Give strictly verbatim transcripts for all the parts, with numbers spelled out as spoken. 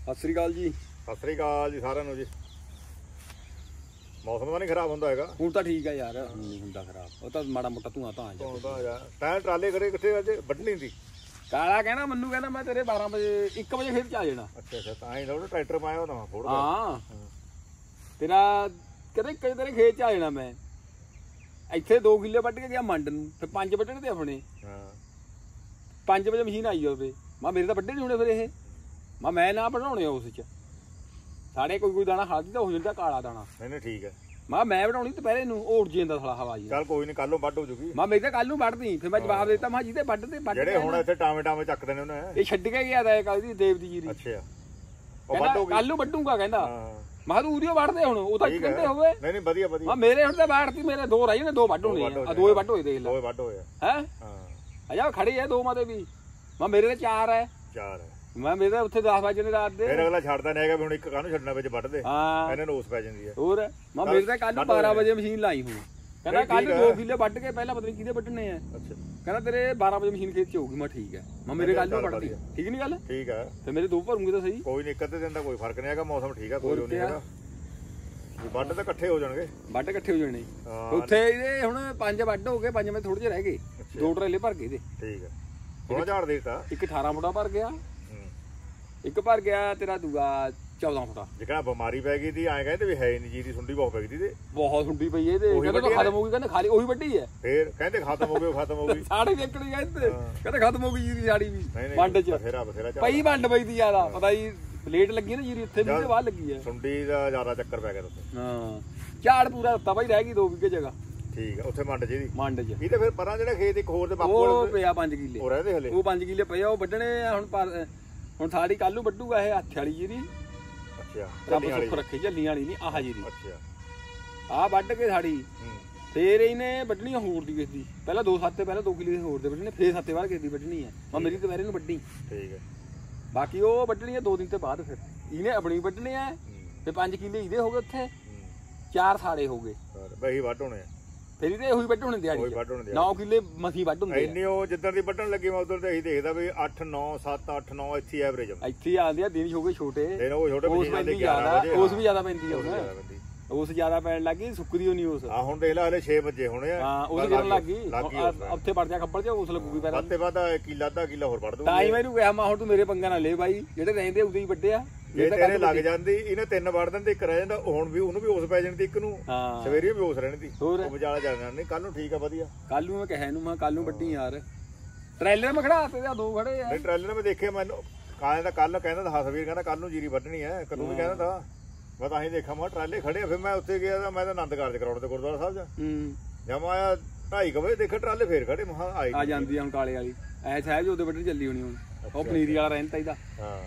ਸਤਿ ਸ੍ਰੀ ਅਕਾਲ ਜੀ। ਸਤਿ ਸ੍ਰੀ ਅਕਾਲ ਜੀ ਸਾਰਿਆਂ ਨੂੰ ਜੀ। ਮੌਸਮ ਤਾਂ ਨਹੀਂ ਖਰਾਬ ਹੁੰਦਾ ਹੈਗਾ ਹੁਣ ਤਾਂ ਠੀਕ ਹੈ ਯਾਰ, ਹੁਣ ਨਹੀਂ ਹੁੰਦਾ ਖਰਾਬ। ਉਹ ਤਾਂ ਮਾੜਾ ਮੋਟਾ ਧੂਆਂ ਤਾਂ ਆ ਜਾਂਦਾ। ਤੈਂ ਟਰਾਲੇ ਕਰੇ ਕਿੱਥੇ ਅੱਜ ਵੱਢਣੀ ਸੀ? ਕਾਲਾ ਕਹਿੰਦਾ ਮੈਨੂੰ ਕਹਿੰਦਾ ਮੈਂ ਤੇਰੇ ਬਾਰਾਂ ਵਜੇ ਇੱਕ ਵਜੇ ਖੇਤ ਚ ਆ ਜਾਣਾ। ਅੱਛਾ ਅੱਛਾ, ਤਾਂ ਹੀ ਥੋੜਾ ਟਰੈਕਟਰ ਪਾਇਆ ਉਹ ਨਵਾਂ ਫੋੜ ਹਾਂ ਤੇਰਾ ਕਹਿੰਦੇ ਕਦੇ ਤੇਰੇ ਖੇਤ ਚ ਆ ਜਾਣਾ। ਮੈਂ ਇੱਥੇ ਦੋ ਕਿੱਲੇ ਵੱਢ ਕੇ ਗਿਆ ਮੰਡ ਨੂੰ, ਫਿਰ ਪੰਜ ਵੱਢਣੇ ਤੇ ਆਪਣੇ। ਹਾਂ ਪੰਜ ਵਜੇ ਮਸ਼ੀਨ ਆਈ ਉਹਦੇ। ਮੈਂ ਮੇਰੇ ਤਾਂ ਵੱਢੇ ਨਹੀਂ ਹੋਣੇ ਫਿਰ ਇਹ। ਮੈਂ ਮੈਂ ਨਾ ਬਣਾਉਣੇ ਉਸ ਚ ਸਾਡੇ ਕੋਈ ਕੋਈ ਦਾਣਾ ਹਲਦੀ ਤਾਂ ਹੋ ਜਾਂਦਾ ਕਾਲਾ ਦਾਣਾ। ਨਹੀਂ ਨਹੀਂ ਠੀਕ ਹੈ। ਮੈਂ ਮੈਂ ਬਣਾਉਣੀ ਦੁਪਹਿਰੇ ਨੂੰ, ਉਹ ਉੱਡ ਜਾਂਦਾ ਸਾਲਾ ਹਵਾ ਜੀ। ਚੱਲ ਕੋਈ ਨਹੀਂ, ਕੱਲ ਨੂੰ ਵੱਢ ਹੋ ਜੂਗੀ। ਮੈਂ ਮੇਰੇ ਤਾਂ ਕੱਲ ਨੂੰ ਵੱਢਦੀ। ਫਿਰ ਮੈਂ ਜਵਾਬ ਦਿੱਤਾ ਮੈਂ ਜਿਹਦੇ ਵੱਢ ਤੇ ਵੱਢ ਜਿਹੜੇ ਹੁਣ ਇੱਥੇ ਟਾਵੇਂ ਟਾਵੇਂ ਚੱਕਦੇ ਨੇ ਉਹਨੇ ਇਹ ਛੱਡ ਕੇ ਗਿਆ ਤਾਂ ਕੱਲ ਦੀ ਦੇਵ ਦੀ ਜੀਰੀ। ਅੱਛਾ ਉਹ ਵੱਢ ਹੋ ਗਈ, ਕੱਲ ਨੂੰ ਵੱਢੂਗਾ ਕਹਿੰਦਾ। ਹਾਂ ਮੈਂ ਤੂੰ ਉਹਦੀ ਵੱਢਦੇ ਹੁਣ, ਉਹ ਤਾਂ ਕਹਿੰਦੇ ਹੋਵੇ। ਨਹੀਂ ਨਹੀਂ ਵਧੀਆ ਵਧੀਆ। ਮੈਂ ਮੇਰੇ ਹੁਣ ਤੇ ਵੱਢਤੀ, ਮੇਰੇ ਦੋ ਰਹਿ ਨੇ, ਦੋ ਵੱਢ ਹੋਣੇ ਆ। ਦੋ ਹੀ ਵੱਢ ਹੋਏ ਦੇਖ ਲੈ। ਦੋ ਵੱਢ ਹੋਏ ਹੈ ਹਾਂ ਅਜਾ ਖੜੇ ਆ ਦੋ ਮਾਤੇ ਵੀ। ਮੈਂ ਮੇਰੇ ਤੇ ਚਾਰ ਹੈ। ਚਾਰ ਹੈ। ਮੈਂ ਮੇਰੇ ਉੱਥੇ ਦਸ ਵਜੇ ਨੇ ਰਾਤ ਦੇ। ਫਿਰ ਅਗਲਾ ਛੱਡਦਾ ਨਹੀਂ ਹੈਗਾ ਵੀ ਹੁਣ ਇੱਕ ਕਾਹਨੂੰ ਛੱਡਣਾ ਵਿੱਚ ਵੱਢਦੇ। ਹਾਂ ਇਹਨਾਂ ਨੂੰ ਉਸ ਪੈ ਜਾਂਦੀ ਹੈ। ਹੋਰ ਮੈਂ ਮੇਰੇ ਤੇ ਕੱਲ ਬਾਰਾਂ ਵਜੇ ਮਸ਼ੀਨ ਲਾਈ ਹੁਣ। ਕਹਿੰਦਾ ਕੱਲ ਦੋ ਕਿੱਲੇ ਵੱਢ ਕੇ ਪਹਿਲਾਂ ਪਤਾ ਨਹੀਂ ਕਿਹਦੇ ਵੱਢਣੇ ਆ। ਅੱਛਾ ਕਹਿੰਦਾ ਤੇਰੇ ਬਾਰਾਂ ਵਜੇ ਮਸ਼ੀਨ ਖੇਤ ਚ ਹੋਊਗੀ। ਮੈਂ ਠੀਕ ਹੈ। ਮੈਂ ਮੇਰੇ ਕੱਲ ਨੂੰ ਵੱਢਦੀ। ਠੀਕ ਨਹੀਂ ਗੱਲ? ਠੀਕ ਹੈ। ਤੇ ਮੇਰੇ ਦੋ ਭਰੂੰਗੇ ਤਾਂ ਸਹੀ। ਕੋਈ ਨਹੀਂ, ਇੱਕ ਅੱਧੇ ਦਿਨ ਦਾ ਕੋਈ ਫਰਕ ਨਹੀਂ ਹੈਗਾ। ਮੌਸਮ ਠੀਕ ਹੈ, ਕੋਈ ਨਹੀਂ ਹੈਗਾ। ਵੱਢ ਤਾਂ ਇਕੱਠੇ ਹੋ ਜਾਣਗੇ। ਵੱਢ ਇਕੱਠੇ ਹੋ ਜਾਣੇ ਉੱਥੇ। ਇਹਦੇ ਹੁਣ ਪੰਜ ਵੱਢ ਹੋ ਗਏ, ਪੰਜ ਮੈਂ ਥੋੜੇ ਜਿਹੇ ਰਹਿ ਗਏ। ਦੋ ਟਰੇਲੇ ਭਰ ਗਏ ਇਹਦੇ। ਠੀਕ ਹੈ। ਹੁਣ ਝਾੜ ਦੇ ਦਿੱਤਾ। ਇੱਕ ਅਠਾਰਾਂ ਫੁੱਟਾ ਭਰ ਗਿਆ, ਇੱਕ ਭਰ ਗਿਆ ਤੇਰਾ ਦੂਆ ਚੌਦਾਂ ਫੁੱਟਾ। ਜਿਹੜਾ ਬਿਮਾਰੀ ਪੈ ਗਈ ਸੀ ਐਂ ਕਹਿੰਦੇ ਵੀ ਹੈ ਨਹੀਂ, ਜੀਰੀ ਸੁੰਡੀ ਬਹੁਤ ਪੈ ਗਈ ਸੀ। ਬਹੁਤ ਸੁੰਡੀ ਪਈ ਇਹਦੇ। ਕਹਿੰਦੇ ਖਤਮ ਹੋ ਗਈ, ਕਹਿੰਦੇ ਖਾਲੀ ਉਹੀ ਵੱਢੀ ਹੈ। ਫੇਰ ਕਹਿੰਦੇ ਖਤਮ ਹੋ ਗਈ, ਖਤਮ ਹੋ ਗਈ। ਸਾੜੀ ਵੇਚਣੀ ਕਹਿੰਦੇ ਕਹਿੰਦੇ ਖਤਮ ਹੋ ਗਈ ਜੀਰੀ ਸਾੜੀ ਵੀ ਵੰਡ ਚ। ਬਥੇਰਾ ਬਥੇਰਾ ਪਈ ਵੰਡ ਪਈ ਦੀ ਜ਼ਿਆਦਾ ਪਤਾ ਹੀ ਲੇਟ ਲੱਗੀ ਨਾ ਜੀਰੀ। ਉੱਥੇ ਵੀ ਤੇ ਬਾਅਦ ਲੱਗੀ ਹੈ ਸੁੰਡੀ ਦਾ ਜ਼ਿਆਦਾ ਚੱਕਰ ਪੈ ਗਿਆ ਉੱਥੇ। ਹਾਂ ਝਾੜ ਪੂਰਾ ਦਿੱਤਾ ਬਾਈ, ਰਹਿ ਗਈ ਦੋ ਵਿਗੇ ਜਗ੍ਹਾ। ਠੀਕ ਹੈ ਉੱਥੇ ਮੰਡ ਜੀ ਦੀ ਮੰਡ ਚ। ਇਹ ਤਾਂ ਫਿਰ ਪਰਾਂ ਜਿਹੜਾ ਖੇਤ ਇੱਕ ਹੋਰ ਤੇ ਬਾਪੂ ਉਹ ਪਿਆ ਪੰਜ ਕਿੱਲੇ। ਉਹ ਰਹਿੰਦੇ ਹਲੇ। ਉਹ ਪੰਜ ਕਿੱਲੇ ਪਿਆ, ਉਹ ਵੱਢਣੇ ਹੁਣ। ਪਰ ਹੁਣ ਸਾਡੀ ਕੱਲ ਨੂੰ ਵੱਢੂਗਾ ਇਹ ਹੱਥ ਵਾਲੀ ਜੀਰੀ। ਅੱਛਾ ਰੱਬ ਸੁੱਖ ਰੱਖੇ, ਝੱਲੀਆਂ ਵਾਲੀ ਨਹੀਂ ਆਹ ਜੀਰੀ। ਅੱਛਾ ਆਹ ਵੱਢ ਕੇ ਸਾਡੀ ਫੇਰ ਇਹਨੇ ਵੱਢਣੀ ਹੋਰ ਦੀ ਕਿਸੇ ਦੀ। ਪਹਿਲਾਂ ਦੋ ਸੱਤੇ ਪਹਿਲਾਂ ਦੋ ਕਿੱਲੇ ਹੋਰ ਦੇ ਵੱਢਣੇ, ਫੇਰ ਸੱਤੇ ਬਾਅਦ ਕਿਸੇ ਦੀ ਵੱਢਣੀ ਹੈ। ਮੈਂ ਮੇਰੀ ਦੁਪਹਿਰੇ ਨੂੰ ਵੱਢੀ। ਠੀਕ ਹੈ। ਬਾਕੀ ਉਹ ਵੱਢਣੀ ਹੈ ਦੋ ਦਿਨ ਤੇ ਬਾਅਦ। ਫਿਰ ਇਹਨੇ ਆਪਣੀ ਵੱਢਣੇ ਆ। ਤੇ ਪੰਜ ਕਿੱਲੇ ਇਹਦੇ ਹੋ ਗਏ ਉੱਥੇ, ਚਾਰ ਸਾੜੇ ਹੋ ਗਏ। ਬਈ ਵੱਢ ਹੋਣੇ ਆ ਫਿਰ ਇਹਦੇ ਉਹੀ ਵੱਢ ਹੋਣੇ ਦਿਹਾੜੀ। ਨੌ ਕਿੱਲੇ ਮਸੀ ਵੱਢ ਹੁੰਦੇ ਇੰਨੇ। ਉਹ ਜਿੱਦਾਂ ਦੀ ਵੱਢਣ ਲੱਗੀ ਮੈਂ ਉਧਰ ਤੇ ਅਸੀਂ ਦੇਖਦਾ ਵੀ ਅੱਠ ਨੌ ਸੱਤ ਅੱਠ ਨੌ ਇੱਥੇ ਐਵਰੇਜ ਇੱਥੇ ਆਉਂਦੇ ਆ। ਦਿਨ ਹੋ ਗਏ ਛੋਟੇ, ਦਿਨ ਉਹ ਛੋਟੇ ਉਸ ਪੈਂਦੀ ਜ਼ਿਆਦਾ, ਉਸ ਵੀ ਜ਼ਿਆਦਾ ਪੈਂਦੀ ਆ। ਉਸ ਜ਼ਿਆਦਾ ਪੈਣ ਲੱਗੀ, ਸੁੱਕਦੀ ਹੋਣੀ ਉਸ। ਆ ਹੁਣ ਦੇਖ ਲੈ ਹਲੇ ਛੇ ਵਜੇ ਹੋਣੇ ਆ। ਹਾਂ ਉਸ ਗਿਰਨ ਲੱਗ ਗਈ। ਉੱਥੇ ਵੜ ਜਾ ਖੱਬਲ ਚ ਉਸ ਲੱਗੂਗੀ ਪੈਰਾਂ ਵੱਧ ਤੇ ਵੱਧ ਕਿੱਲਾ ਅੱਧਾ ਕਿੱਲਾ ਹੋਰ ਵੱਢ ਦੂੰਗਾ। ਤਾਂ ਹੀ ਮੈਨੂੰ ਕਿਹਾ ਮੈਂ ਹੁਣ ਤੂੰ ਮੇਰੇ ਪੰਗਾ ਨਾ ਲੈ ਬਾਈ, ਜਿਹੜੇ ਰਹਿੰਦੇ ਉਦੋਂ ਹੀ ਵੱਡੇ ਆ। ਜੇ ਤੇਰੇ ਲੱਗ ਜਾਂਦੀ ਇਹਨੇ ਤਿੰਨ ਵੜ ਦਿੰਦੇ, ਇੱਕ ਰਹਿ ਜਾਂਦਾ। ਹੁਣ ਵੀ ਉਹਨੂੰ ਵੀ ਉਸ ਪੈ ਜਾਣੀ, ਇੱਕ ਨੂੰ ਸਵੇਰੇ ਵੀ ਉਸ ਰਹਿਣੀ। ਉਹ ਵਿਚਾਲਾ ਜਾਣਾ ਨਹੀਂ। ਕੱਲ ਨੂੰ ਠੀਕ ਆ ਵਧੀਆ। ਕੱਲ ਨੂੰ ਮੈਂ ਕਿਹਾ ਇਹਨੂੰ ਮੈਂ ਕੱਲ ਨੂੰ ਵੱਢੀ ਯਾਰ। ਟਰੈਲਰ ਮੈਂ ਖੜਾ ਤੇ ਦੋ ਖੜੇ ਆ। ਨਹੀਂ ਟਰੈਲਰ ਮੈਂ ਦੇਖਿਆ। ਮੈਨੂੰ ਕਾਲੇ ਦਾ ਕੱਲ ਕਹਿੰਦਾ ਹਸਵੀਰ ਕਹਿੰਦਾ ਕੱਲ ਨੂੰ ਜੀਰੀ ਵੱਢਣੀ ਹੈ। ਕਦੋਂ ਵੀ ਕਹਿੰਦਾ ਤਾਂ ਮੈਂ ਤਾਂ ਹੀ ਦੇਖਾਂ ਮੈਂ ਟਰਾਲੇ ਖੜੇ ਆ। ਫਿਰ ਮੈਂ ਉੱਥੇ ਗਿਆ ਤਾਂ ਮੈਂ ਤਾਂ ਆਨੰਦ ਕਾਰਜ ਕਰਾਉਣ ਤੇ ਗੁਰਦੁਆਰਾ ਸਾਹਿਬ ਜਾ ਜਦ ਮੈਂ ਆਇਆ ਢਾਈ ਕੁ ਵਜੇ ਦੇਖਿਆ ਟਰਾਲੇ ਫੇਰ ਖੜੇ। ਮਹਾ ਆਈ ਆ ਜਾਂਦੀ ਆ ਹੁਣ ਕਾਲੇ ਵਾਲੀ ਐ ਸਾਹਿਬ ਉਹਦੇ ਵੱਢਣੀ ਚੱਲੀ ਹੋਣੀ ਹੁਣ। ਉਹ ਪਨੀਰੀ ਵਾਲਾ ਰਹਿੰਦਾ ਇਹਦਾ। ਹਾਂ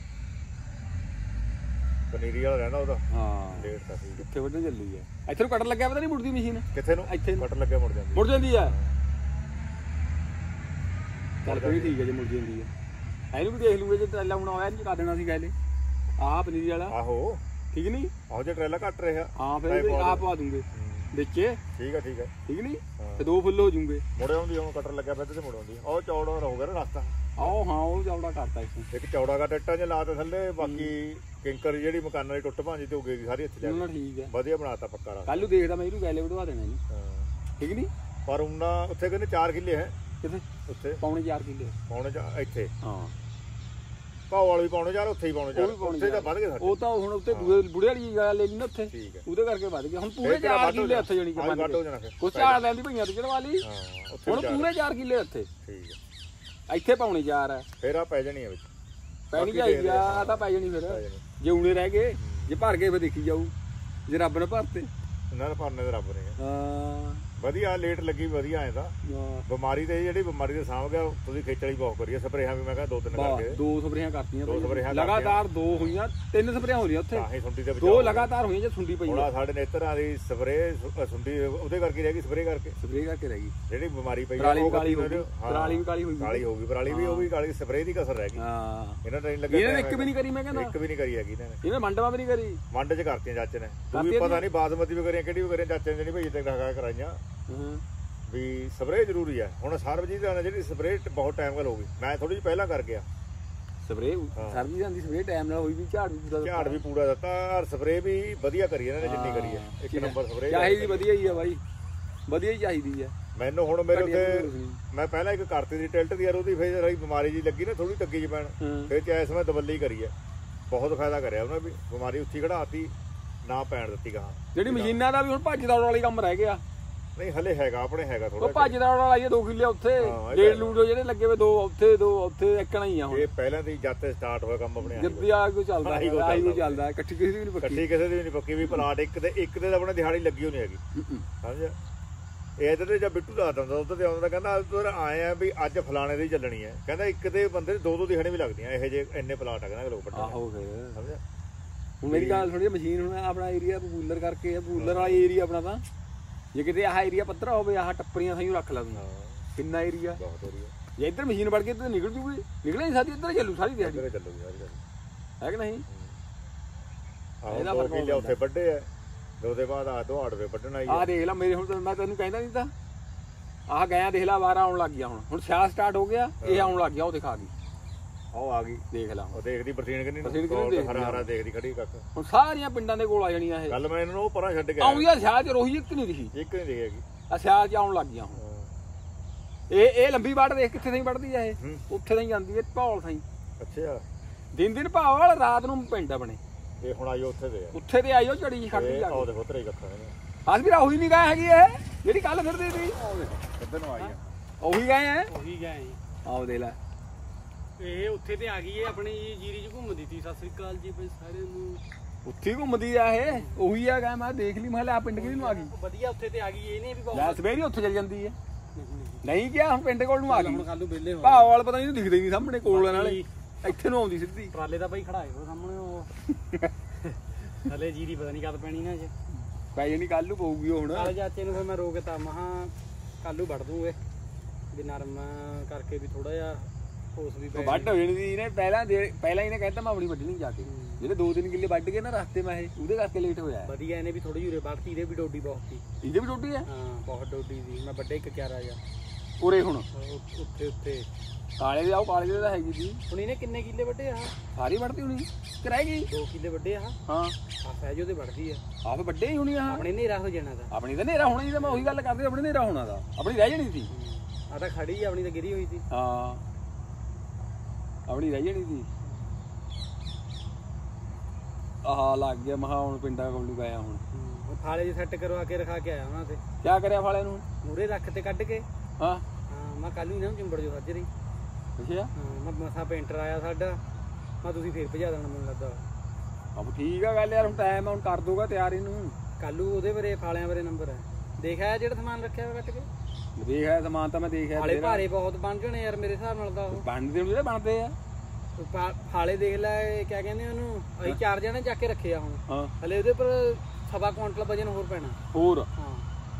ਪਨੀਰੀ ਵਾਲਾ ਰਹਿੰਦਾ ਉਹਦਾ। ਹਾਂ ਲੇਟ ਤਾਂ ਠੀਕ। ਕਿੱਥੇ ਵੱਢਣ ਚੱਲੀ ਆ? ਇੱਥੇ ਨੂੰ ਕੱਟਣ ਲੱਗਿਆ ਪਤਾ ਨਹੀਂ ਮੁੜਦੀ ਮਸ਼ੀਨ। ਕਿੱਥੇ ਨੂੰ? ਇੱਥੇ ਕੱਟ ਲੱਗਿਆ ਮੁੜ ਜਾਂਦੀ। ਮੁੜ ਜਾਂਦੀ ਆ। ਚੱਲ ਕੋਈ ਠੀਕ ਹੈ ਜੇ ਮੁੜ ਜਾਂਦੀ ਆ। ਇਹਨੂੰ ਵੀ ਦੇਖ ਲੂਗੇ ਜੇ ਟਰੈਲਾ ਹੁਣ ਆਇਆ ਨਹੀਂ ਕਰ ਦੇਣਾ ਸੀ ਗਾਇਲੇ। ਆਹ ਪਨੀਰੀ ਵਾਲਾ। ਆਹੋ ਠੀਕ ਨਹੀਂ? ਆਹੋ ਜੇ ਟਰੈਲਾ ਘੱਟ ਰਿਹਾ। ਹਾਂ ਫਿਰ ਆਪ ਪਵਾ ਦੂੰਗੇ ਵਿੱਚ। ਠੀਕ ਆ ਠੀਕ ਆ ਠੀਕ ਨਹੀਂ? ਤੇ ਦੋ ਫੁੱਲ ਹੋ ਜੂਗੇ। ਮੁੜ ਆਉਂਦੀ ਹੁਣ ਕਟਰ ਲੱਗਿਆ ਫਿਰ ਤੇ ਮੁੜ ਆਉਂਦੀ। ਉਹ ਚੌੜਾ ਰਹੂਗਾ ਨਾ ਰਸਤਾ। ਆਹ ਹਾਂ ਉਹ ਚੌੜਾ ਕਰਤਾ ਇਸ। ਇੱਕ ਚੌੜਾ ਕਾ ਟੱਟਾਂ ਚ ਲਾ ਤੇ ਥੱਲੇ। ਬਾਕੀ ਕਿੰਕਰ ਜਿਹੜੀ ਮਕਾਨਾਂ ਦੀ ਟੁੱਟ ਭਾਂਜੀ ਤੇ ਹੋ ਗਈ ਸਾਰੀ ਇੱਥੇ ਜਾ ਕੇ। ਠੀਕ ਹੈ ਵਧੀਆ ਬਣਾਤਾ ਪੱਕਾ ਰਸਤਾ। ਕੱਲ ਨੂੰ ਦੇਖਦਾ ਮੈਂ ਇਹਨੂੰ ਗੈਲੇ ਵਢਵਾ ਦੇਣਾ ਜੀ। ਠੀਕ ਨਹੀਂ? ਪਰ ਉਹਨਾਂ ਉੱਥੇ ਕਹਿੰਦੇ ਚਾਰ ਕਿੱਲੇ ਹੈ। ਕਿੱਥੇ? ਉੱਥੇ ਪੌਣੇ ਚਾਰ ਕਿੱਲੇ। ਪੌਣੇ ਇੱਥੇ ਹਾਂ ਭਾਉ ਵਾਲੇ ਵੀ ਪਾਉਣੇ ਚਾਰ, ਉੱਥੇ ਹੀ ਪਾਉਣੇ ਚਾਰ। ਉੱਥੇ ਤਾਂ ਵੱਧ ਗਏ ਸਾਡੇ। ਉਹ ਤਾਂ ਹੁਣ ਉੱਤੇ ਬੁੜੇ ਵਾਲੀ ਗੱਲ ਲੈ ਲਈ ਨਾ ਉੱਥੇ। ਠੀਕ ਹੈ ਉਹਦੇ ਕਰਕੇ ਵੱਧ ਗਿਆ। ਹੁਣ ਪੂਰੇ ਚਾਰ ਕਿੱਲੇ ਉੱਥੇ ਜਾਣੀ ਕਿ ਵੱਧ ਹੋ ਜਾਣਾ ਫਿਰ। ਕੁਛ ਝਾੜ ਲੈਂਦੀ ਭਈਆਂ ਤੇ ਚੜਵਾਲੀ। ਹੁਣ ਪੂਰੇ ਚਾਰ ਕਿੱਲੇ ਉੱਥੇ। ਠੀਕ ਹੈ। ਇੱਥੇ ਪਾਉਣੇ ਚਾਰ ਹੈ। ਫੇਰ ਆ ਪੈ ਜਾਣੀ ਆ ਵਿੱਚ। ਪੈਣੀ ਚਾਹੀਦੀ ਆ। ਆ ਤਾਂ ਪੈ ਜਾਣੀ ਫਿਰ। ਜੇ ਉਣੇ ਰਹਿ ਗਏ, ਜੇ ਭਰ ਗਏ ਫਿਰ ਦੇਖੀ ਜਾਊ। ਜੇ ਰੱਬ ਨੇ ਭਰਤੇ ਨਾਲ ਭਰਨੇ ਤੇ ਰੱਬ ਨੇ। ਹਾਂ ਵਧੀਆ ਲੇਟ ਲੱਗੀ ਵਧੀਆ ਐ ਤਾਂ। ਬਿਮਾਰੀ ਤੇ ਜਿਹੜੀ ਬਿਮਾਰੀ ਦੇ ਸਾਂਭ ਗਿਆ ਤੁਸੀਂ ਖੇਚਲੀ ਬਹੁਤ ਕਰੀ। ਸਪਰੇਹਾਂ ਵੀ ਮੈਂ ਕਿਹਾ ਦੋ ਤਿੰਨ ਕਰਕੇ। ਦੋ ਸਪਰੇਹਾਂ ਕਰਤੀਆਂ ਦੋ ਸਪਰੇਹਾਂ ਲਗਾਤਾਰ। ਦੋ ਹੋਈਆਂ, ਤਿੰਨ ਸਪਰੇਹਾਂ ਹੋ ਰਹੀਆਂ ਉੱਥੇ। ਤਾਂ ਹੀ ਸੁੰਡੀ ਤੇ ਦੋ ਲਗਾਤਾਰ ਹੋਈਆਂ ਜੇ ਸੁੰਡੀ ਪਈ। ਹੁਣ ਸਾਡੇ ਨੇਤਰਾਂ ਦੀ ਸਪਰੇ ਸੁੰਡੀ ਉਹਦੇ ਕਰਕੇ ਰਹਿ ਗਈ। ਸਪਰੇ ਕਰਕੇ ਸਪਰੇ ਕਰਕੇ ਰਹਿ ਗਈ। ਜਿਹੜੀ ਬਿਮਾਰੀ ਪਈ ਪਰਾਲੀ ਵੀ ਕਾਲੀ ਹੋ ਗਈ। ਪਰਾਲੀ ਵੀ ਕਾਲੀ ਹੋਈ। ਕਾਲੀ ਹੋ ਗਈ ਪਰਾਲੀ ਵੀ। ਉਹ ਵੀ ਕਾਲੀ ਸਪਰੇ ਦੀ ਕਸਰ ਰਹਿ ਗਈ। ਹਾਂ ਇਹਨਾਂ ਨੇ ਲੱਗਾ ਇਹਨੇ ਇੱਕ ਵੀ ਨਹੀਂ ਕਰੀ। ਮੈਂ ਕਹਿੰਦਾ ਇੱਕ ਵੀ ਨਹੀਂ ਕਰੀ ਹੈਗੀ ਇਹਨਾਂ ਨੇ। ਇਹਨੇ ਮੰਡਵਾ ਵੀ ਨਹੀਂ ਕਰੀ। ਮੰਡ ਚ ਕਰਤੀਆਂ ਚਾਚੇ ਨੇ। ਤੂੰ ਵੀ ਪਤਾ ਨਹੀਂ ਬਾਸਮਤੀ ਵੀ ਕਰੀਆਂ ਕਿਹੜੀ ਵੀ ਕਰੀਆਂ ਚਾਚੇ ਨੇ। ਨਹੀਂ ਭਾਈ ਤੇ ਕਰਾਈਆਂ ਵੀ ਸਪਰੇ ਜ਼ਰੂਰੀ ਹੈ। ਹੁਣ ਸਰਬਜੀਤ ਦਾ ਜਿਹੜੀ ਸਪਰੇ ਬਹੁਤ ਟਾਈਮ ਗੱਲ ਹੋ ਗਈ। ਮੈਂ ਥੋੜੀ ਜਿਹੀ ਪਹਿਲਾਂ ਕਰ ਗਿਆ ਸਪਰੇ ਸਰ ਵੀ ਜਾਂਦੀ ਸਪਰੇ ਟਾਈਮ ਨਾਲ ਹੋਈ ਵੀ ਝਾੜ ਵੀ ਪੂਰਾ ਝਾੜ ਵੀ ਪੂਰਾ ਦਿੱਤਾ ਸਪਰੇ ਵੀ ਵਧੀਆ ਕਰੀ ਇਹਨਾਂ ਨੇ ਜਿੰਨੀ ਕਰੀ ਹੈ ਇੱਕ ਨੰਬਰ ਸਪਰੇ ਚਾਹੀਦੀ ਵਧੀਆ ਹੀ ਆ ਬਾਈ ਵਧੀਆ ਹੀ ਚਾਹੀਦੀ ਆ ਮੈਨੂੰ ਹੁਣ ਮੇਰੇ ਉੱਤੇ ਮੈਂ ਪਹਿਲਾਂ ਇੱਕ ਕਰਤੀ ਦੀ ਟਿਲਟ ਦੀ ਯਾਰ ਉਹਦੀ ਫੇਰ ਰਹੀ ਬਿਮਾਰੀ ਜੀ ਲੱਗੀ ਨਾ ਥੋੜੀ ਟੱਗੀ ਜੀ ਪੈਣ ਫੇਰ ਚੈਸ ਮੈਂ ਦਬੱਲੀ ਕਰੀ ਹੈ ਬਹੁਤ ਫਾਇਦਾ ਕਰਿਆ ਉਹਨੇ ਵੀ ਬਿਮਾਰੀ ਉੱਥੀ ਖੜਾਤੀ ਨਾ ਪੈਣ ਦਿੱਤੀ ਗਾਂ ਜਿਹੜੀ ਮਸ਼ੀਨਾਂ ਦਾ ਵੀ ਹੁਣ ਭੱਜ ਦੌੜ ਵਾਲੀ ਕੰਮ ਰਹਿ ਗਿਆ ਨਹੀਂ ਹਲੇ ਹੈਗਾ ਆਪਣੇ ਹੈਗਾ ਥੋੜਾ ਉਹ ਭੱਜ ਦੌੜ ਵਾਲਾ ਇਹ ਦੋ ਕਿੱਲੇ ਉੱਥੇ ਡੇਢ ਲੂਡੋ ਜਿਹੜੇ ਲੱਗੇ ਵੇ ਦੋ ਉੱਥੇ ਦੋ ਉੱਥੇ ਇੱਕਣਾ ਹੀ ਆ ਹੁਣ ਇਹ ਪਹਿਲਾਂ ਦੀ ਜਦ ਤੇ ਸਟਾਰਟ ਹੋਇਆ ਕੰਮ ਆਪਣੇ ਜੱਦੀ ਆ ਕੋਈ ਚੱਲਦਾ ਆਹੀ ਕੋਈ ਚੱਲਦਾ ਇਕੱਠੀ ਕਿਸੇ ਦੀ ਵੀ ਨਹੀਂ ਪੱਕੀ ਇਕੱਠੀ ਕਿਸੇ ਦੀ ਵੀ ਨਹੀਂ ਪੱਕੀ ਵੀ ਪਲਾਟ ਇੱਕ ਦੇ ਇੱਕ ਦੇ ਆਪਣੇ ਦਿਹਾੜੀ ਲੱਗੀ ਹੋਣੀ ਹੈਗੀ ਸਮਝਿਆ ਇਹ ਇੱਧਰ ਤੇ ਜਦ ਬਿੱਟੂ ਦਾ ਦਿੰਦਾ ਉੱਧਰ ਤੇ ਆਉਂਦਾ ਕਹਿੰਦਾ ਉੱਧਰ ਆਏ ਆ ਵੀ ਅੱਜ ਫਲਾਣੇ ਦੀ ਚੱਲਣੀ ਹੈ ਕਹਿੰਦਾ ਇੱਕ ਦੇ ਬੰਦੇ ਦੋ ਦੋ ਦਿਹਾੜੀ ਵੀ ਲੱਗਦੀਆਂ ਇਹੋ ਜਿਹੇ ਇੰਨੇ ਪਲਾਟ ਆ ਕਹਿੰਦਾ ਲੋਕ ਪੱਟੇ ਆਹੋ ਫਿਰ ਸਮਝਿਆ ਹੁਣ ਮੇਰੀ ਗੱਲ ਸੁਣੀ ਮਸ਼ੀਨ ਹੁਣ ਆਪਣਾ ਏਰੀਆ ਪਪੂਲਰ ਕਰਕੇ ਆ ਪਪੂਲਰ ਵਾਲਾ ਏਰੀਆ ਆਪਣਾ ਤਾਂ ਜੇ ਕਿਤੇ ਆਹ ਏਰੀਆ ਪੱਧਰਾ ਹੋਵੇ ਆਹ ਟੱਪਰੀਆਂ ਸਹੀ ਰੱਖ ਲਾ ਤੂੰ ਕਿੰਨਾ ਏਰੀਆ ਬਹੁਤ ਏਰੀਆ ਜੇ ਇੱਧਰ ਮਸ਼ੀਨ ਵੜ ਕੇ ਤੇ ਨਿਕਲ ਜੂਗੀ ਨਿਕਲੇ ਨਹੀਂ ਸਕਦੀ ਇੱਧਰ ਚੱਲੂ ਸਾਰੀ ਦਿਹਾੜੀ ਇੱਧਰ ਚੱਲੂਗੀ ਸਾਰੀ ਦਿਹਾੜੀ ਹੈ ਕਿ ਨਹੀਂ ਆਹ ਦੋ ਕਿੱਲੇ ਉੱਥੇ ਵੱਡੇ ਆ ਦੋ ਦੇ ਬਾਅਦ ਆ ਦੋ ਆੜਵੇ ਵੱਢਣ ਆਈ ਆਹ ਦੇਖ ਲੈ ਮੇਰੇ ਹੁਣ ਮੈਂ ਤੈਨੂੰ ਕਹਿੰਦਾ ਨਹੀਂ ਤਾਂ ਆਹ ਗਿਆ ਦੇਖ ਲੈ ਵਾਰਾ ਆਉਣ ਲੱਗ ਗਿਆ ਹੁਣ ਹੁਣ ਸਿਆਲ ਸਟਾਰਟ ਹੋ ਗਿਆ ਇਹ ਆਉਣ ਲੱਗ ਗਿਆ ਉਹ ਦਿਖਾ ਗਈ ਉਹ ਆ ਗਈ ਦੇਖ ਲਾ ਉਹ ਦੇਖਦੀ ਬਰਸੀਨ ਕਿੰਨੀ ਹਰਾ ਹਰਾ ਦੇਖਦੀ ਖੜੀ ਕੱਕ ਹੁਣ ਸਾਰੀਆਂ ਪਿੰਡਾਂ ਦੇ ਕੋਲ ਆ ਜਾਣੀਆਂ ਇਹ ਕੱਲ ਮੈਂ ਇਹਨਾਂ ਨੂੰ ਉਹ ਪਰਾਂ ਛੱਡ ਕੇ ਆਉਂਦੀ ਆ ਸਿਆਲ ਚ ਰੋਹੀ ਇੱਕ ਨਹੀਂ ਦਿਖੀ ਇੱਕ ਨਹੀਂ ਦਿਖੇਗੀ ਆ ਸਿਆਲ ਚ ਆਉਣ ਲੱਗ ਗਿਆ ਹੁਣ ਇਹ ਇਹ ਲੰਬੀ ਵਾਟ ਦੇਖ ਕਿੱਥੇ ਨਹੀਂ ਵੱਢਦੀ ਆ ਇਹ ਉੱਥੇ ਤਾਂ ਹੀ ਜਾਂਦੀ ਹੈ ਭੌਲ ਥਾਈ ਅੱਛਾ ਦਿਨ ਦਿਨ ਭਾਵਲ ਰਾਤ ਨੂੰ ਪਿੰਡ ਬਣੇ ਇਹ ਹੁਣ ਆਈ ਉੱਥੇ ਦੇ ਉੱਥੇ ਤੇ ਆਈਓ ਝੜੀ ਖੜਦੀ ਜਾ ਕੇ ਉਹ ਦੇਖੋ ਤੇਰੇ ਕੱਖਾਂ ਨੇ ਅੱਜ ਵੀ ਉਹੀ ਨਹੀਂ ਗਏ ਹੈਗੀ ਇਹ ਜਿਹੜੀ ਕੱਲ ਫਿਰਦੀ ਸੀ ਕਿੱਧਰ ਨੂੰ ਆਈ ਆ ਉਹੀ ਗਏ ਆ ਉਹੀ ਗਏ ਆਓ ਦੇ ਲੈ ਇਹ ਉੱਥੇ ਤੇ ਆ ਗਈ ਏ ਆਪਣੀ ਜੀਰੀ ਚ ਘੁੰਮਦੀ ਤੀ ਸਤਿ ਸ੍ਰੀ ਅਕਾਲ ਜੀ ਬਈ ਸਾਰਿਆਂ ਨੂੰ ਉੱਥੇ ਘੁੰਮਦੀ ਆ ਇਹ ਉਹੀ ਆ ਗਏ ਮੈਂ ਦੇਖ ਲਈ ਮੈਂ ਆ ਪਿੰਡ ਕਿਹਦੀ ਨੂੰ ਆ ਗਈ ਵਧੀਆ ਉੱਥੇ ਤੇ ਆ ਗਈ ਇਹਨੇ ਵੀ ਲੈ ਸਵੇਰੀ ਉੱਥੇ ਚੱਲ ਜਾਂਦੀ ਹੈ ਨਹੀਂ ਗਿਆ ਹੁਣ ਪਿੰਡ ਕੋਲ ਨੂੰ ਆ ਗਈ ਹੁਣ ਕੱਲ ਨੂੰ ਵਿਹਲੇ ਹੋ ਭਾਵ ਵਾਲ ਪਤਾ ਨਹੀਂ ਦਿਖਦੇ ਨਹੀਂ ਸਾਹਮਣੇ ਕੋਲ ਨਾਲੇ ਇੱਥੇ ਨੂੰ ਆਉਂਦੀ ਸਿੱਧੀ ਟਰਾਲੇ ਦਾ ਬਾਈ ਖੜਾਏ ਉਹ ਸਾਹਮਣੇ ਉਹ ਹਲੇ ਜੀਰੀ ਪਤਾ ਨਹੀਂ ਕਦ ਪੈਣੀ ਨਾ ਅੱਜ ਪੈ ਜਾਣੀ ਕੱਲ ਨੂੰ ਪਊਗੀ ਹੁਣ ਕਾਲੇ ਚਾਚੇ ਨੂੰ ਫਿਰ ਮੈਂ ਰੋਕਤਾ ਮਹਾ ਕੱਲ ਨੂੰ ਵੜ ਦੂੰਗੇ ਵੀ ਨਰਮ ਕਰਕੇ ਵੀ ਥੋੜਾ ਜਿਹਾ ਹੋਸ ਵੀ ਪੈ ਵੱਢ ਹੋ ਜਾਣੀ ਸੀ ਇਹਨੇ ਪਹਿਲਾਂ ਪਹਿਲਾਂ ਇਹਨੇ ਕਹਿੰਦਾ ਮੈਂ ਆਪਣੀ ਵੱਢਣੀ ਜਾ ਕੇ ਜਿਹੜੇ ਦੋ ਤਿੰਨ ਕਿੱਲੇ ਵੱਢ ਗਏ ਨਾ ਰਸਤੇ ਮੈਂ ਇਹ ਉਹਦੇ ਕਰਕੇ ਲੇਟ ਹੋਇਆ ਵਧੀਆ ਇਹਨੇ ਵੀ ਥੋੜੀ ਜਿਹੀ ਵੱਢਤੀ ਇਹਦੇ ਵੀ ਡੋਡੀ ਬਹੁਤ ਸੀ ਇਹਦੇ ਵੀ ਡੋਡੀ ਆ ਹਾਂ ਬਹੁਤ ਡੋਡੀ ਸੀ ਮੈਂ ਵੱਡੇ ਇੱਕ ਕਿਆਰਾ ਜਾ ਉਰੇ ਹੁਣ ਉੱਥੇ ਉੱਥੇ ਕਾਲੇ ਦੇ ਆਓ ਕਾਲੇ ਦੇ ਤਾਂ ਹੈਗੀ ਸੀ ਹੁਣ ਇਹਨੇ ਕਿੰਨੇ ਕਿੱਲੇ ਵੱਡੇ ਆ ਸਾਰੀ ਵੱਢਤੀ ਹੋਣੀ ਕਿ ਰਹਿ ਗਈ ਦੋ ਕਿੱਲੇ ਵੱਡੇ ਆ ਹਾਂ ਆ ਫੈਜ ਉਹਦੇ ਵੱਢਦੀ ਆ ਆਪ ਵੱਡੇ ਹੀ ਹੋਣੀ ਆ ਆਪਣੇ ਹਨੇਰਾ ਹੋ ਜਾਣਾ ਦਾ ਆਪਣੀ ਤਾਂ ਹਨੇਰਾ ਹੋਣਾ ਜੀ ਤਾਂ ਮੈਂ ਉਹੀ ਗੱਲ ਕਰਦੀ ਆਪਣੀ ਹਨੇਰਾ ਹੋਣਾ ਦਾ ਆਪਣੀ ਰਹਿ ਜਾਣੀ ਸੀ ਆ ਤਾਂ ਖੜੀ ਆਪਣੀ ਤਾਂ ਗਿਰੀ ਹੋਈ ਸੀ ਹਾਂ ਆਪਣੀ ਰਹਿ ਜਾਣੀ ਸੀ ਆਹ ਲੱਗ ਗਿਆ ਮਹਾ ਹੁਣ ਪਿੰਡਾਂ ਕੋਲ ਨੂੰ ਗਿਆ ਹੁਣ ਉਹ ਫਾਲੇ ਜੀ ਸੈੱਟ ਕਰਵਾ ਕੇ ਰਖਾ ਕੇ ਆਇਆ ਉਹਨਾਂ ਤੇ ਕਿਆ ਕਰਿਆ ਫਾਲੇ ਨੂੰ ਮੂਰੇ ਰੱਖ ਤੇ ਕੱਢ ਕੇ ਹਾਂ ਹਾਂ ਮੈਂ ਕੱਲ ਨੂੰ ਇਹਨਾਂ ਨੂੰ ਚਿੰਬੜ ਜੋ ਸੱਜਰੀ ਅੱਛਾ ਹਾਂ ਮੈਂ ਮਸਾ ਪੇਂਟਰ ਆਇਆ ਸਾਡਾ ਮੈਂ ਤੁਸੀਂ ਫੇਰ ਭਜਾ ਦੇਣਾ ਮੈਨੂੰ ਲੱਗਾ ਆਪ ਠੀਕ ਆ ਗੱਲ ਯਾਰ ਹੁਣ ਟਾਈਮ ਹੁਣ ਕਰ ਦੋਗਾ ਤਿਆਰ ਇਹਨੂੰ ਕੱਲ ਨੂੰ ਉਹਦੇ ਬਾਰੇ ਫਾਲਿਆਂ ਬਾਰੇ ਨੰਬਰ ਹੈ ਦੇਖਿਆ ਜਿਹੜਾ ਸਮਾਨ ਰੱਖਿਆ ਹੋਇਆ ਕੱਟ ਕੇ ਦੇਖਿਆ ਸਮਾਨ ਤਾਂ ਮੈਂ ਦੇਖਿਆ ਫਾਲੇ ਭਾਰੇ ਬਹੁਤ ਬਣ ਜਣੇ ਯਾਰ ਮੇਰੇ ਹਿਸਾਬ ਨਾਲ ਤਾਂ ਉਹ ਬਣਦੇ ਜਿਹੜੇ ਬਣਦੇ ਆ ਫਾਲੇ ਦੇਖ ਲੈ ਕਿਆ ਕਹਿੰਦੇ ਉਹਨੂੰ ਅਸੀਂ ਚਾਰ ਜਣੇ ਚੱਕ ਕੇ ਰੱਖੇ ਆ ਹੁਣ ਹਾਂ ਹਲੇ ਉਹਦੇ ਪਰ ਸਵਾ ਕੁਇੰਟਲ ਵਜਨ ਹੋਰ ਪੈਣਾ ਹੋਰ ਹਾਂ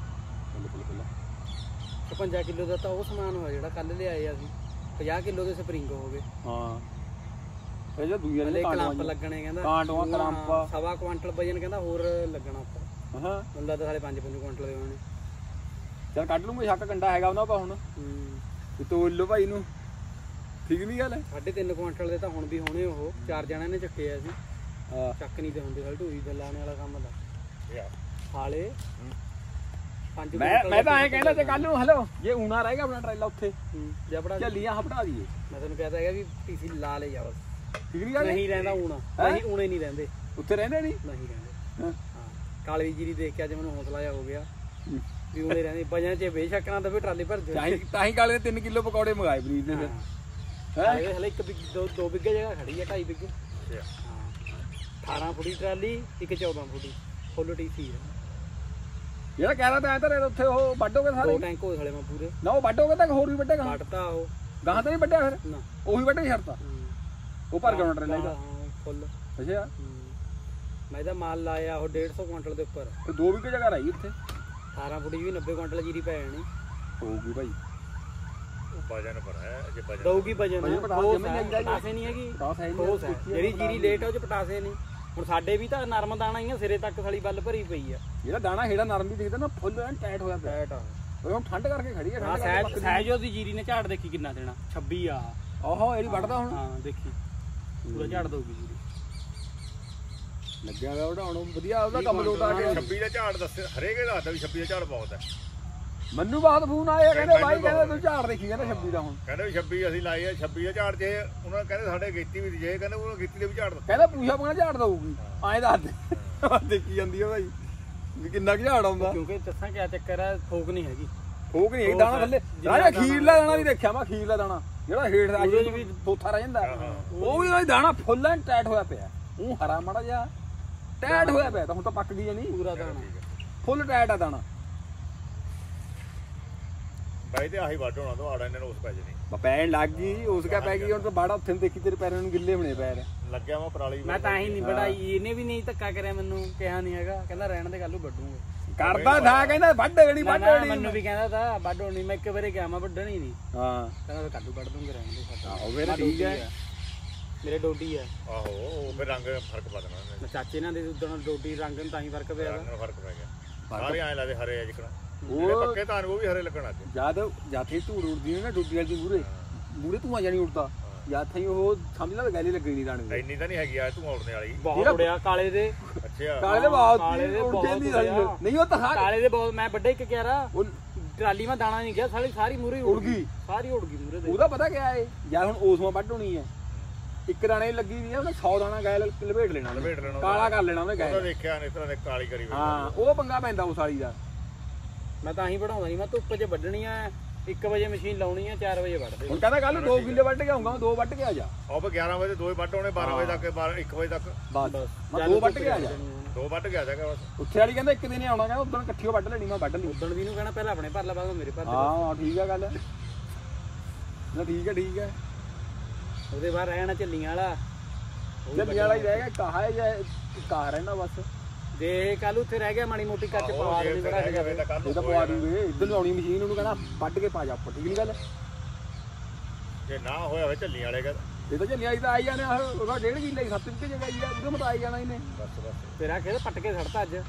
ਪੰਜਾਹ ਕਿਲੋ ਦਾ ਤਾਂ ਉਹ ਸਮਾਨ ਹੋਇਆ ਜਿਹੜਾ ਕੱਲ ਲਿਆਏ ਆ ਅਸੀਂ ਪੰਜਾਹ ਕਿਲੋ ਦੇ ਸਪਰਿੰਗ ਹੋ ਗਏ ਹਾਂ ਇਹ ਜੋ ਦੂਜੇ ਨੇ ਕਲੰਪ ਲੱਗਣੇ ਕਹਿੰਦਾ ਕਾਂਟਵਾ ਕਲੰਪ ਸਵਾ ਕੁਇੰਟਲ ਵਜਨ ਕਹਿੰਦਾ ਹੋਰ ਲੱਗਣਾ ਉੱਪਰ ਹਾਂ ਮੈਨੂੰ ਲੱਗਦਾ ਸਾਲੇ ਪੰਜ ਪੰਜ ਕੁਇੰਟਲ ਦੇ ਹੋਣੇ ਚਲ ਕੱਢ ਲੂੰਗੇ ਸ਼ੱਕ ਕੰਡਾ ਹੈਗਾ ਉਹਨਾਂ ਪਾ ਹੁਣ ਤੇ ਤੋਲ ਲੋ ਭਾਈ ਨੂੰ ਠੀਕ ਨਹੀਂ ਗੱਲ ਸਾਢੇ ਤਿੰਨ ਕੁਇੰਟਲ ਦੇ ਤਾਂ ਹੁਣ ਵੀ ਹੋਣੇ ਉਹ ਚਾਰ ਜਣਿਆਂ ਨੇ ਚੱਕੇ ਆ ਸੀ ਹਾਂ ਚੱਕ ਨਹੀਂ ਤੇ ਹੁੰਦੇ ਹਲ ਢੂਈ ਤੇ ਲਾਣੇ ਵਾਲਾ ਕੰਮ ਦਾ ਹਾਲੇ ਪੰਜ ਮੈਂ ਮੈਂ ਤਾਂ ਐਂ ਕਹਿੰਦਾ ਤੇ ਕੱਲ ਨੂੰ ਹਲੋ ਜੇ ਊਣਾ ਰਹੇਗਾ ਆਪਣਾ ਟਰੇਲਾ ਉੱਥੇ ਜਬੜਾ ਝੱਲੀਆਂ ਹਪਟਾ ਦਈਏ ਮੈਂ ਤੈਨੂੰ ਕਹਿੰਦਾ ਹੈਗਾ ਵੀ ਪੀਸੀ ਲਾ ਲੈ ਜਾ ਬਸ ਠੀਕ ਨਹੀਂ ਗੱਲ ਨਹੀਂ ਰਹਿੰਦਾ ਊਣਾ ਨਹੀਂ ਊਣੇ ਨਹੀਂ ਰਹਿੰਦੇ ਉੱਥੇ ਰਹਿੰਦੇ ਨਹੀਂ ਨਹੀਂ ਰਹਿੰਦੇ ਹਾਂ ਕਾਲੀ ਜੀਰੀ ਦੇਖ ਕੇ ਅੱਜ ਮੈਨੂੰ ਹੌਸਲਾ ਜਾ ਹੋ ਗਿਆ ਵੀ ਊਣੇ ਰਹਿੰਦੇ ਵਜਨ ਚ ਬੇਸ਼ੱਕ ਨਾ ਤਾਂ ਵੀ ਟਰਾਲੀ ਭਰ ਦੇ ਤਾਂ ਹੀ ਕਾਲੇ ਦੇ ਤਿੰਨ ਕਿਲੋ ਪਕੌੜੇ ਮੰਗਾਏ ਪਨੀਰ ਦੇ ਫਿਰ ਹੈ ਹਲੇ ਇੱਕ ਦੋ ਦੋ ਬਿੱਗੇ ਜਗ੍ਹਾ ਖੜੀ ਹੈ ਢਾਈ ਬਿੱਗੇ ਹਾਂ ਅਠਾਰਾਂ ਫੁੱਟੀ ਟਰਾਲੀ ਇੱਕ ਚੌਦਾਂ ਫੁੱਟੀ ਫੁੱਲ ਟੀਸੀ ਜਿਹੜਾ ਕਹਿ ਰਹਾ ਤਾਂ ਐ ਤਾਂ ਉੱਥੇ ਉਹ ਵੱਢੋਗੇ ਸਾਰੇ ਦੋ ਟੈਂਕ ਹੋ ਸਾਲੇ ਮੈਂ ਪੂਰੇ ਨਾ ਉਹ ਵੱਢੋਗੇ ਤਾਂ ਹੋਰ ਵੀ ਵੱਢੇਗਾ ਵੱਢਤਾ ਉਹ ਗਾਂ ਤਾਂ ਨਹੀਂ ਵੱਢਿਆ ਫਿਰ ਨਾ ਉਹੀ ਵੱਢੇ ਸ਼ਰਤਾ ਉਹ ਭਰ ਗਿਆ ਟਰੇਲਾ ਇਹਦਾ ਫੁੱਲ ਅੱਛਾ ਮੈਂ ਇਹਦਾ ਮਾਲ ਲਾਇਆ ਉਹ ਡੇਢ ਸੌ ਕੁਇੰਟਲ ਦੇ ਉੱਪਰ ਤੇ ਦੋ ਵੀ ਜਗ੍ਹਾ ਰਹੀ ਇੱਥੇ ਅਠਾਰਾਂ ਫੁੱਟੀ ਵੀ ਨੱਬੇ ਕੁਇੰਟਲ ਜੀਰੀ ਪੈ ਜਾਣੀ ਹੋਊਗੀ ਭਾਈ ਵਜਨ ਪਰ ਹੈ ਜੇ ਵਜਨ ਦਊਗੀ ਵਜਨ ਪਟਾਸੇ ਨਹੀਂ ਹੈਗੀ ਜਿਹੜੀ ਜੀਰੀ ਲੇਟ ਆ ਉਹ ਚ ਪਟਾਸੇ ਨਹੀਂ ਹੁਣ ਸਾਡੇ ਵੀ ਤਾਂ ਨਰਮ ਦਾਣਾ ਹੀ ਆ ਸਿਰੇ ਤੱਕ ਸਾਲੀ ਬੱਲ ਭਰੀ ਪਈ ਆ ਜਿਹੜਾ ਦਾਣਾ ਹੇੜਾ ਨਰਮ ਵੀ ਦਿਖਦਾ ਨਾ ਫੁੱਲ ਐਨ ਟਾਈਟ ਹੋਇਆ ਪਿਆ ਟਾਈਟ ਆ ਉਹ ਠੰਡ ਕਰਕੇ ਖੜੀ ਆ ਠੰਡ ਕਰਕੇ ਸਹਿਜੋ ਦੀ ਜੀਰੀ ਨੇ ਝਾੜ ਦੇਖੀ ਕਿੰਨਾ ਦੇਣਾ ਛੱਬੀ ਆ ਆਹੋ ਇਹਦੀ ਵੱਢਦਾ ਹੁਣ ਹਾਂ ਦੇਖੀ ਪੂਰਾ ਝਾੜ ਦਊਗੀ ਜੀਰੀ ਲੱਗਿਆ ਹੋਇਆ ਵਢਾਉਣ ਵਧੀਆ ਉਹਦਾ ਕੰਮ ਲੋਟ ਆ ਗਿਆ ਛੱਬੀ ਦਾ ਝਾੜ ਦੱਸੇ ਹਰੇਕੇ ਦਾ ਦੱਸਦਾ ਵੀ ਛੱਬੀ ਦਾ ਝਾੜ ਬਹੁਤ ਹੈ ਮੈਨੂੰ ਬਹੁਤ ਫੋਨ ਆਇਆ ਕਹਿੰਦੇ ਬਾਈ ਕਹਿੰਦੇ ਤੂੰ ਝਾੜ ਦੇਖੀ ਕਹਿੰਦਾ ਛੱਬੀ ਦਾ ਹੁਣ ਕਹਿੰਦੇ ਵੀ ਛੱਬੀ ਅਸੀਂ ਲਾਈ ਆ ਛੱਬੀ ਦਾ ਝਾੜ ਜੇ ਉਹਨਾਂ ਕਹਿੰਦੇ ਸਾਡੇ ਗੀਤੀ ਵੀ ਜੇ ਕਹਿੰਦੇ ਉਹਨਾਂ ਗੀਤੀ ਦੇ ਵੀ ਝਾੜ ਦਿੱਤਾ ਕਹਿੰਦਾ ਪੂਛਾ ਪਣਾ ਝਾੜ ਦਊਗੀ ਐਂ ਦੱਸ ਦੇ ਦੇਖੀ ਜਾਂਦੀ ਆ ਭਾਈ ਵੀ ਕਿੰਨਾ ਕੁ ਝਾੜ ਆਉਂਦਾ ਕਿਉਂਕਿ ਦੱਸਾਂ ਕਿਆ ਚੱਕਰ ਆ ਥੋਕ ਨਹੀਂ ਹੈਗੀ ਫੋਕ ਨਹੀਂ ਦਾਣਾ ਥੱਲੇ ਰਾਜਾ ਅਖੀਰਲਾ ਦਾਣਾ ਵੀ ਦੇਖਿਆ ਮੈਂ ਅਖੀਰਲਾ ਦਾਣਾ ਜਿਹੜਾ ਹੇਠ ਦਾ ਅੱਜ ਵੀ ਥੋਥਾ ਰਹਿ ਜਾਂਦਾ ਉਹ ਵੀ ਉਹਦਾ ਦਾਣਾ ਫੁੱਲ ਐਂਡ ਟਾਈਟ ਹੋਇਆ ਪਿਆ ਉਹ ਹਰਾ ਮਾੜਾ ਜਿਹਾ ਟਾਈਟ ਹੋਇਆ ਪਿਆ ਤਾਂ ਹੁਣ ਤਾਂ ਪੱਕ ਗਈ ਨਹੀਂ ਪੂਰਾ ਦਾਣਾ ਫੁੱਲ ਟਾਈਟ ਆ ਦਾਣਾ ਬਾਈ ਤੇ ਆਹੀ ਵੱਢ ਹੋਣਾ ਤੋਂ ਆੜਾ ਇਹਨਾਂ ਨੂੰ ਉਸ ਪੈ ਜਣੀ ਪੈਣ ਲੱਗ ਗਈ ਉਸ ਕਾ ਪੈ ਗਈ ਹੁਣ ਤਾਂ ਬਾੜਾ ਉੱਥੇ ਨੂੰ ਦੇਖੀ ਤੇਰੇ ਪੈਰਾਂ ਨੂੰ ਗਿੱਲੇ ਬਣੇ ਪੈਰ ਲੱਗਿਆ ਮੈਂ ਪਰਾਲੀ ਮੈਂ ਤਾਂ ਹੀ ਨਹੀਂ ਵਢਾਈ ਇਹਨੇ ਵੀ ਨਹੀਂ ਧੱਕਾ ਕਰਿਆ ਮੈਨੂੰ ਕਿਹਾ ਨਹੀਂ ਹੈਗਾ ਕਹਿੰਦਾ ਰਹਿਣ ਦੇ ਕੱਲ ਨੂੰ ਵੱਢੂਗਾ ਕਰਦਾ ਥਾ ਕਹਿੰਦਾ ਵੱਢ ਗੜੀ ਵੱਢ ਗੜੀ ਮੈਨੂੰ ਵੀ ਕਹਿੰਦਾ ਤਾ ਵੱਢ ਹੋਣੀ ਮੈਂ ਇੱਕ ਵਾਰੀ ਕਿਹਾ ਮੈਂ ਵੱਢਣੀ ਨਹੀਂ ਹਾਂ ਕਹਿੰਦਾ ਕੱਲ ਨੂੰ ਵੱਢ ਦੂੰਗਾ ਰਹਿਣ ਦੇ ਸਾਡਾ ਆਹੋ ਫਿਰ ਠੀਕ ਹੈ ਮੇਰੇ ਡੋਡੀ ਆ ਆਹੋ ਉਹ ਫਿਰ ਰੰਗ ਫਰਕ ਪਾ ਦੇਣਾ ਚਾਚੇ ਨਾਲ ਦੇ ਉਦੋਂ ਡੋਡੀ ਰੰਗ ਨੂੰ ਤਾਂ ਹੀ ਫਰਕ ਪਿਆ ਰੰਗ ਨੂੰ ਫਰਕ ਪੈ ਗਿਆ ਸਾਰੇ ਐ ਲੱਗਦੇ ਹਰੇ ਆ ਜਿਕਣਾ ਉਹ ਪੱਕੇ ਤਾਂ ਉਹ ਵੀ ਹਰੇ ਲੱਗਣ ਅੱਜ ਜਦ ਜਾਥੇ ਧੂੜ ਉੜਦੀ ਨੇ ਨਾ ਡੁੱਡੀ ਵਾਲੀ ਮੂਰੇ ਮੂਰੇ ਧੂਆਂ ਜਾਨੀ ਉੜਦਾ ਜਦ ਥਈ ਉਹ ਸਮਝ ਲਾ ਗੈਲੀ ਲੱਗੀ ਨਹੀਂ ਦਾਣੇ ਇੰਨੀ ਤਾਂ ਨਹੀਂ ਹੈਗੀ ਆ ਤੂੰ ਉੜਨੇ ਵਾਲੀ ਬਹੁਤ ਉੜਿਆ ਕਾਲੇ ਦੇ ਅੱਛਾ ਕਾਲੇ ਦੇ ਬਾਅਦ ਕਾਲੇ ਦੇ ਉੜ ਬਹੁਤ ਜਾਂਦੀ ਨਹੀਂ ਉਹ ਤਾਂ ਕਾਲੇ ਦੇ ਬਹੁਤ ਮੈਂ ਵੱਡੇ ਇੱਕ ਕਿਆਰਾ ਉਹ ਟਰਾਲੀ ਮੈਂ ਦਾਣਾ ਨਹੀਂ ਗਿਆ ਸਾਰੀ ਸਾਰੀ ਮੂਰੇ ਉੜ ਗਈ ਸਾਰੀ ਉੜ ਗਈ ਮੂਰੇ ਦੇ ਉਹਦਾ ਪਤਾ ਕਿਆ ਏ ਜਾਂ ਹੁਣ ਓਸਮਾ ਵੱਢ ਹੋਣੀ ਹੈ ਇੱਕ ਦਾਣੇ ਲੱਗੀ ਵੀ ਆ ਉਹਨੇ ਸੌ ਦਾਣਾ ਗੈਲ ਲਪੇਟ ਲੈਣਾ ਉਹਨੇ। ਲਪੇਟ ਲੈਣਾ ਕਾਲਾ ਕਰ ਲੈਣਾ ਉਹਨੇ ਉਹਦਾ ਗੈਲ ਦੇਖਿਆ ਨਹੀਂ ਤਰ੍ਹਾਂ ਦੇ ਕਾਲੀ ਕਰੀ ਹੋਈ ਹਾਂ ਉਹ ਪੰਗਾ ਪੈਂਦਾ ਉਸ ਵਾਲੀ ਦਾ ਮੈਂ ਤਾਂ ਹੀ ਵਢਾਉਂਦਾ ਨਹੀਂ ਮੈਂ ਧੁੱਪ 'ਚ ਵੱਢਣੀ ਆ ਇੱਕ ਵਜੇ ਮਸ਼ੀਨ ਲਾਉਣੀ ਆ ਚਾਰ ਵਜੇ ਵੱਢ ਦੇ ਹੁਣ ਕਹਿੰਦਾ ਕੱਲ ਦੋ ਕਿੱਲੇ ਵੱਢ ਕੇ ਆਉਂਗਾ ਮੈਂ ਦੋ ਵੱਢ ਕੇ ਆ ਜਾ ਉਹ ਵੀ ਗਿਆਰਾਂ ਵਜੇ ਦੋ ਹੀ ਵੱਢ ਹੋਣੇ ਬਾਰਾਂ ਵਜੇ ਤੱਕ ਬਾਰਾਂ ਇੱਕ ਵਜੇ ਤੱਕ ਬਸ ਮੈਂ ਦੋ ਵੱਢ ਕੇ ਆ ਜਾ ਦੋ ਵੱਢ ਕੇ ਆ ਜਾਗਾ ਬਸ ਉੱਥੇ ਵਾਲੀ ਕਹਿੰਦਾ ਇੱਕ ਦਿਨ ਆਉਣਾ ਕਹਿੰਦਾ ਉਦੋਂ ਇਕੱਠੀਓ ਵੱਢ ਲੈਣੀ ਮੈਂ ਵੱਢ ਲਈ ਉਦਣ ਵੀ ਨੂੰ ਕਹਿਣਾ ਪਹਿਲਾਂ ਆਪਣੇ ਭਰ ਲੈ ਬਾਅਦ ਮੇਰੇ ਭਰ ਦੇ ਹਾਂ ਠੀਕ ਆ ਗੱਲ ਨਾ ਠੀਕ ਹੈ ਠੀਕ ਹੈ ਉਹਦੇ ਬਾਅਦ ਰਹਿਣਾ ਝੱਲੀਆਂ ਵਾਲਾ ਚੱਲੀ ਵਾਲਾ ਹੀ ਰਹਿ ਗਿਆ ਕਾਹਾ ਹੈ ਜਾਂ ਕਾਹ ਰਹਿਣਾ ਬਸ ਦੇ ਕੱਲ ਉੱਥੇ ਰਹਿ ਗਿਆ ਮਾੜੀ ਮੋਟੀ ਕੱਚ ਪਵਾ ਦੇਣੀ ਬੜਾ ਹੈਗਾ ਵੇ ਤਾਂ ਕੱਲ ਇਹ ਤਾਂ ਪਵਾ ਦੂੰਗੇ ਇੱਧਰ ਨੂੰ ਆਉਣੀ ਮਸ਼ੀਨ ਉਹਨੂੰ ਕਹਿੰਦਾ ਵੱਢ ਕੇ ਪਾ ਜਾ ਉੱਪਰ ਠੀਕ ਨਹੀਂ ਗੱਲ ਜੇ ਨਾ ਹੋਇਆ ਹੋਵੇ ਝੱਲੀ ਵਾਲੇ ਕਾ ਇਹ ਤਾਂ ਚੱਲੀ ਆਈ ਤਾਂ ਆਈ ਜਾਣੇ ਉਹਦਾ ਡੇਢ ਕਿੱਲੇ ਸੱਤ ਕਿੱਲੇ ਜਗ੍ਹਾ ਆਈ ਆ ਉਹਦੇ ਮਤ ਆਈ ਜਾਣਾ ਇਹਨੇ ਬਸ ਬਸ ਤੇਰਾ ਖੇਤ ਪੱਟ ਕੇ ਛੱਡਤਾ ਅੱਜ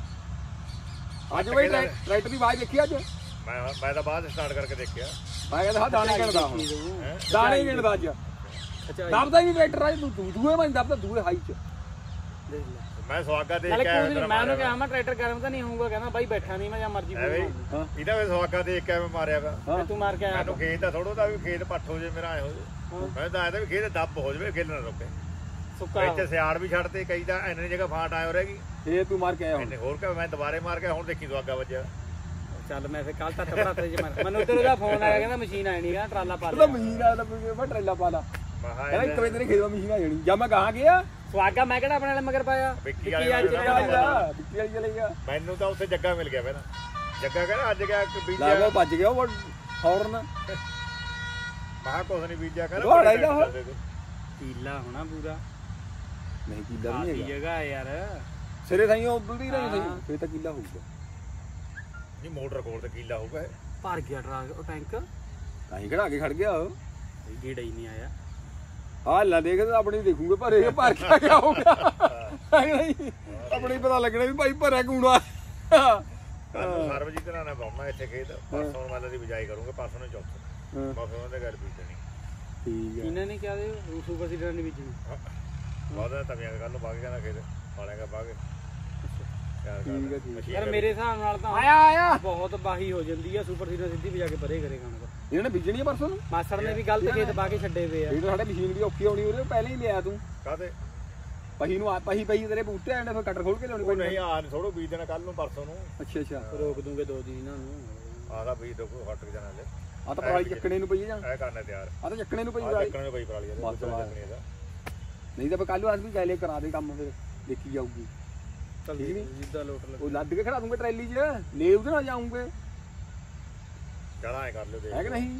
ਅੱਜ ਬਈ ਟਰੈਕਟਰ ਦੀ ਆਵਾਜ਼ ਦੇਖੀ ਅੱਜ ਮੈਂ ਮੈਂ ਤਾਂ ਬਾਅਦ ਸਟਾਰਟ ਕਰਕੇ ਦੇਖਿਆ ਮੈਂ ਕਹਿੰਦਾ ਹਾਂ ਦਾਣੇ ਗਿਣਦਾ ਹੁਣ ਹੈਂ? ਦਾਣੇ ਹੀ ਗਿਣਦਾ ਅੱਜ ਅੱਛਾ ਦਬਦਾ ਹੀ ਨਹੀਂ ਟਰੈਕਟਰ ਅੱਜ ਤੂੰ ਦੂਏ ਮੈਂ ਦਬਦਾ ਦੂਏ ਹਾਈ ਚ ਦੇਖ ਲੈ ਮੈਂ ਸਵਾਗਾ ਦੇਖ ਨਾਲੇ ਕੇ ਕੋਈ ਆਇਆ ਨਹੀਂ ਮੈਂ ਉਹਨੂੰ ਕਿਹਾ ਮੈਂ ਟਰੈਕਟਰ ਗਰਮ ਤਾਂ ਨਹੀਂ ਹੋਊਗਾ ਕਹਿੰਦਾ ਬਾਈ ਬੈਠਾ ਨਹੀਂ ਮੈਂ ਜਾਂ ਮਰਜੀ ਐਵੇਂ ਹੀ। ਹਾਂ ਇਹਦਾ ਵੀ ਸਵਾਗਾ ਦੇਖ ਕੇ ਮੈਂ ਮਾਰਿਆ ਵਾ ਹਾਂ ਤੂੰ ਮਾਰ ਕੇ ਆਇਆ ਮੈਨੂੰ ਖੇਤ ਦਾ ਥੋੜੋ ਦਾ ਵੀ ਖੇਤ ਪੱਠ ਹੋ ਜੇ ਮੇਰਾ ਆਏ ਹੋ ਜੇ ਮੈਂ ਤਾਂ ਆਇਆ ਵੀ ਖੇਤ ਦੱਬ ਹੋ ਜਵੇ ਖੇਲ ਨਾ ਰੁਕੇ ਸੁੱਕਾ ਇੱਥੇ ਸਿਆੜ ਵੀ ਛੱਡਦੇ ਕਈ ਤਾਂ ਇੰਨੀ ਜਗ੍ਹਾ ਫਾਂਟ ਆਇਓ ਰਹੇਗੀ ਇਹ ਤੂੰ ਮਾਰ ਕੇ ਆਇਆ ਹੁਣ ਇੰਨੇ ਹੋਰ ਕਿ ਮੈਂ ਦੁਬਾਰੇ ਮਾਰ ਕੇ ਹੁਣ ਦੇਖੀ ਸਵਾਗਾ ਵੱਜਿਆ ਚੱਲ ਮੈਂ ਫੇ ਕੱਲ ਤੱਕ ਭਰਾਤੇ ਜੇ ਮਾਰ ਮੈਨੂੰ ਉੱਧਰ ਉਹਦਾ ਫੋਨ ਆਇਆ ਕਹਿੰਦਾ ਮਸ਼ੀਨ ਆਣੀ ਕਹਿੰਦਾ ਟਰਾਲਾ ਪਾ ਉਹਦਾ ਲਿਆ ਮਸ਼ੀਨ ਆ ਤਾਂ ਮੈਂ ਟਰੇਲਾ ਪਾ ਲਾ ਮਹਾ ਕਹਿੰਦਾ ਇੱਕ ਵਜੇ ਤੇਰੇ ਖੇਤ ਮਸ਼ੀਨ ਆ ਜਾਣੀ ਜਾਂ ਮੈਂ ਕਹਾਂ ਗਿਆ ਸਵਾਗਾ ਮੈਂ ਕਿਹੜਾ ਆਪਣੇ ਵਾਲੇ ਮਗਰ ਪਾਇਆ ਵਿੱਕੀ ਵਿੱਕੀ ਵਾਲੇ ਵਾਲੀ ਵਿੱਕੀ ਵਾਲੀ ਦਾ ਵਿੱਕੀ ਵਾਲੀ ਚਲੇ ਗਿਆ ਮੈਨੂੰ ਤਾਂ ਉੱਥੇ ਜੱਗਾ ਮਿਲ ਗਿਆ ਪਹਿਲਾਂ ਜੱਗਾ ਕਹਿੰਦਾ ਅੱਜ ਗਿਆ ਇੱਕ ਲਾ ਬੀਜਿਆ ਉਹ ਭੱਜ ਗਿਆ ਉਹ ਹੌਰਨ ਮਹਾ ਕੁਛ ਨਹੀਂ ਬੀਜਿਆ ਕਹਿੰਦਾ ਰੋੜਾ ਇਹਦਾ ਉਹ। ਕੀਲਾ ਹੋਣਾ ਪੂਰਾ ਨਹੀਂ ਕਿੱਲਾ ਵੀ ਆਹੀ ਨਹੀਂ ਹੈਗਾ ਜਗ੍ਹਾ ਹੈ ਯਾਰ ਸਿਰੇ ਥਾਈ ਉਹ ਉਦੋਂ ਦੀ ਰਹੀ ਹਾਂ। ਸਹੀ ਫੇਰ ਤਾਂ ਕਿੱਲਾ ਹੋਊਗਾ ਨਹੀਂ ਮੋਟਰ ਕੋਲ ਤੇ ਕੀਲਾ ਹੋਊਗਾ ਇਹ ਭਰ ਗਿਆ ਟਰੱਕ ਉਹ ਟੈਂਕ ਤਾਂ ਹੀ ਖੜਾ ਕੇ ਖੜ ਗਿਆ ਉਹ ਇਹ ਗੇੜਾ ਹੀ ਨਹੀਂ ਆਇਆ ਆ ਲੈ ਦੇਖ ਤਾਂ ਆਪਣੀ ਦੇਖੂਗੇ ਭਰੇ ਭਰ ਕੇ ਕਿਆ ਹੋਊਗਾ ਨਹੀਂ ਆਪਣੀ ਪਤਾ ਲੱਗਣਾ ਵੀ ਭਾਈ ਭਰਿਆ ਕੂਣਾ ਕੱਲ ਸਰਬਜੀਤ ਨਾਲ ਨਾ ਬਾਉਣਾ ਇੱਥੇ ਖੇਤ ਪਰਸੋਂ ਮੈਂ ਦੀ ਬਿਜਾਈ ਕਰੂੰਗਾ ਪਰਸੋਂ ਨੂੰ ਚੌਥ ਹਾਂ ਮੈਂ ਫਿਰ ਉਹਨਾਂ ਦੇ ਘਰ ਬੀਜਣੀ ਠੀਕ ਹੈ ਇਹਨਾਂ ਨੇ ਕਿਹਾ ਦੇ ਸੁਪਰ ਸੀਡਰ ਨਹੀਂ ਬੀਜਣੀ ਬਹੁਤ ਤਵੀਆਂ ਕੱਲ ਨੂੰ ਬਾਗੇ ਕਹਿੰਦਾ ਖੇਤ ਪਾਣੇਗਾ ਬਾਗੇ ਠੀਕ ਹੈ, ਠੀਕ ਯਾਰ ਮੇਰੇ ਹਿਸਾਬ ਨਾਲ ਤਾਂ ਆਇਆ ਆਇਆ ਬਹੁਤ ਬਾਹੀ ਹੋ ਜਾਂਦੀ ਆ ਸੁਪਰ ਸੀਡਰ ਸਿੱਧੀ ਵਜਾ ਕੇ ਪਰੇ ਕਰੇ ਕਣਕ ਇਹਨਾਂ ਨੇ ਬੀਜਣੀ ਆ ਪਰਸੋਂ ਨੂੰ ਮਾਸੜ ਨੇ ਵੀ ਗਲਤ ਖੇਤ ਪਾ ਕੇ ਛੱਡੇ ਪਏ ਆ ਇਹ ਤਾਂ ਸਾਡੇ ਮਸ਼ੀਨ ਵੀ ਔਖੀ ਆਉਣੀ ਉਹਦੇ ਪਹਿਲਾਂ ਹੀ ਲਿਆ ਤੂੰ ਕਾਹਦੇ ਪਹੀ ਨੂੰ ਆ ਪਹੀ ਪਹੀ ਤੇਰੇ ਬੂਟੇ ਆਣੇ ਫਿਰ ਕਟਰ ਖੋਲ ਕੇ ਲਿਆਉਣੀ ਉਹ ਨਹੀਂ ਆ ਥੋੜੋ ਬੀਜ ਦੇਣਾ ਕੱਲ ਨੂੰ ਪਰਸੋਂ ਨੂੰ ਅੱਛਾ ਅੱਛਾ ਰੋਕ ਦੂੰਗੇ ਦੋ ਦਿਨ ਇਹਨਾਂ ਨੂੰ ਆਦਾ ਬੀਜ ਦੋ ਹਟ ਜਾਣਾ ਲੈ ਆ ਤਾਂ ਪਰਾਲੀ ਚੱਕਣੇ ਨੂੰ ਪਈ ਜਾਂ ਇਹ ਕਰਨਾ ਤਿਆਰ ਆ ਤਾਂ ਚੱਕਣੇ ਨੂੰ ਪਈ ਆ ਪਰਾਲੀ ਚੱਕਣ ਨੂੰ ਪਈ ਪਰਾਲੀ ਇਹਦੇ ਬਸ ਦੂਜਾ ਬਸ। ਚੱਕਣੀ ਇਹਦਾ ਨਹੀਂ ਤਾਂ ਕੱਲ ਨੂੰ ਅੱਜ ਵੀ ਗੈਲੇ ਕਰਾ ਦੇ ਕੰਮ ਫਿਰ ਦੇਖੀ ਜਾਊਗੀ ਚੱਲ ਠੀਕ ਨੀ? ਜਿੱਦਾਂ ਲੋਟ ਲੱਗ ਉਹ ਲੱਦ ਕੇ ਖੜਾ ਦੂੰਗੇ ਟਰੈਲੀ 'ਚ ਲੈ ਉਹਦੇ ਨਾਲ ਜਾਉਂਗੇ ਚਲਾ ਐ ਕਰ ਲਿਓ ਦੇਖ ਹੈ ਕਿ ਨਹੀਂ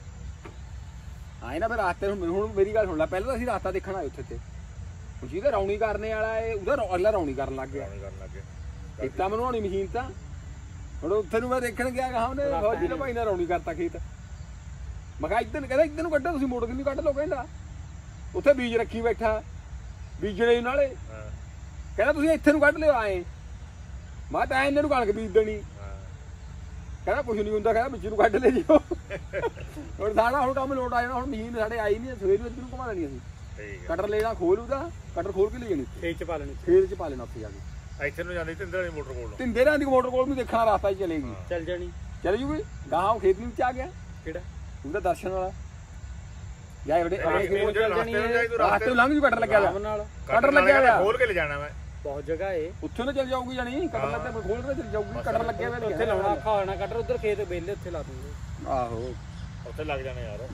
ਆਏ ਨਾ ਫਿਰ ਰਾਸਤੇ ਹੁਣ ਹੁਣ ਮੇਰੀ ਗੱਲ ਸੁਣ ਲੈ ਪਹਿਲਾਂ ਤਾਂ ਅਸੀਂ ਰਾਸਤਾ ਦੇਖਣ ਆਏ ਉੱਥੇ ਤੇ ਹੁਣ ਜਿਹਦਾ ਰੌਣੀ ਕਰਨੇ ਵਾਲਾ ਏ ਉਹਦਾ ਰੌ- ਅਗਲਾ ਰੌਣੀ ਕਰਨ ਲੱਗ ਗਿਆ ਰੌਣੀ ਕਰਨ ਲੱਗੇ ਖੇਤਾਂ ਬਣਾਉਣੀ ਮਸ਼ੀਨ ਤਾਂ ਹੁਣ ਉੱਥੇ ਨੂੰ ਮੈਂ ਦੇਖਣ ਗਿਆ ਕਹਾਂ ਉਹਨੇ ਫੌਜੀ ਨੇ ਭਾਈ ਨੇ ਰੌਣੀ ਕਰਤਾ ਖੇਤ ਮੈਂ ਕਿਹਾ ਇੱਧਰ ਕਹਿੰਦਾ ਇੱਧਰ ਨੂੰ ਕੱਢੋ ਤੁਸੀਂ ਮੋਟਰ ਕਿੰਨੀ ਕੱਢ ਲਓ ਕਹਿੰਦਾ ਉੱਥੇ ਬੀਜ ਰੱਖੀ ਬੈਠਾ ਬੀਜਣੇ ਨਾਲੇ ਹਾਂ ਕਹਿੰਦਾ ਤੁਸੀਂ ਇੱਥੇ ਨੂੰ ਕੱਢ ਲਿਓ ਆਏ ਮੈਂ ਤਾਂ ਇਹਨਾਂ ਨੂੰ ਕਣਕ ਬੀਜ ਦੇਣੀ ਹਾਂ ਕਹਿੰਦਾ ਕੁਝ ਨਹੀਂ ਹੁੰਦਾ ਕਹਿੰਦਾ ਵਿੱਚ ਨੂੰ ਕੱਢ ਲੈ ਜਿਓ ਹੁਣ ਸਾਡਾ ਹੁਣ ਕੰਮ ਲੋਟ ਆ ਜਾਣਾ ਹੁਣ ਮਸ਼ੀਨ ਸਾਡੇ ਆਈ ਨਹੀਂ ਸਵੇਰ ਨੂੰ ਇੱਧਰ ਨੂੰ ਘੁਮਾ ਲੈਣੀ ਅਸੀਂ ਠੀਕ ਕਟਰ ਲੈਣਾ ਖੋਲ ਉਹਦਾ ਕਟਰ ਖੋਲ ਕੇ ਲੈ ਜਾਣੀ ਖੇਤ ਚ ਪਾ ਲੈਣੀ ਖੇਤ ਚ ਪਾ ਲੈਣਾ ਉੱਥੇ ਜਾ ਕੇ ਹੈ ਇੱਥੇ ਨੂੰ ਜਾਂਦੀ ਤਿੰਦੇ ਵਾਲੀ ਮੋਟਰ ਕੋਲ ਨੂੰ। ਤਿੰਦੇ ਰਾਂ ਦੀ ਮੋਟਰ ਕੋਲ ਨੂੰ ਦੇਖਣਾ ਰਸਤਾ ਹੀ ਚਲੇਗੀ ਚੱਲ ਜਾਣੀ ਚਲੇ ਜੂਗੀ ਗਾਹਾਂ ਖੇਤ ਵਿੱਚ ਆ ਗਿਆ ਕਿਹੜਾ ਉਹਦਾ ਦਰਸ਼ਨ ਵਾਲਾ ਯਾ ਇਹਦੇ ਉਹ ਜਿਹੜਾ ਰਸਤੇ ਨੂੰ ਜਾਈ ਤੂੰ ਰਸਤੇ ਨੂੰ ਲੰਘ ਜੂ ਕਟਰ ਲੱਗਿਆ ਆਰਾਮ ਹੋਇਆ ਨਾਲ ਕਟਰ ਲੱਗਿਆ ਹੋਇਆ ਖੋਲ ਕੇ ਲੈ ਜਾਣਾ ਮੈਂ ਬਹੁਤ ਜਗ੍ਹਾ ਏ ਉੱਥੇ ਨਾ ਚੱਲ ਜਾਊਗੀ ਜਾਨੀ ਕਟਰ ਲੱਗਿਆ ਖੋਲ ਕੇ ਚੱਲ ਜਾਊਗੀ ਕਟਰ ਲੱਗਿਆ ਹੋਇਆ ਉੱਥੇ ਲਾਉਣਾ ਔਖਾ ਹੋਣਾ ਕਟਰ ਉਧਰ ਖੇਤ ਵੇਲੇ ਉੱਥੇ ਲਾ ਦੂੰਗੇ ਆਹੋ ਉੱਥੇ ਲੱਗ ਜਾਣੇ ਯਾਰ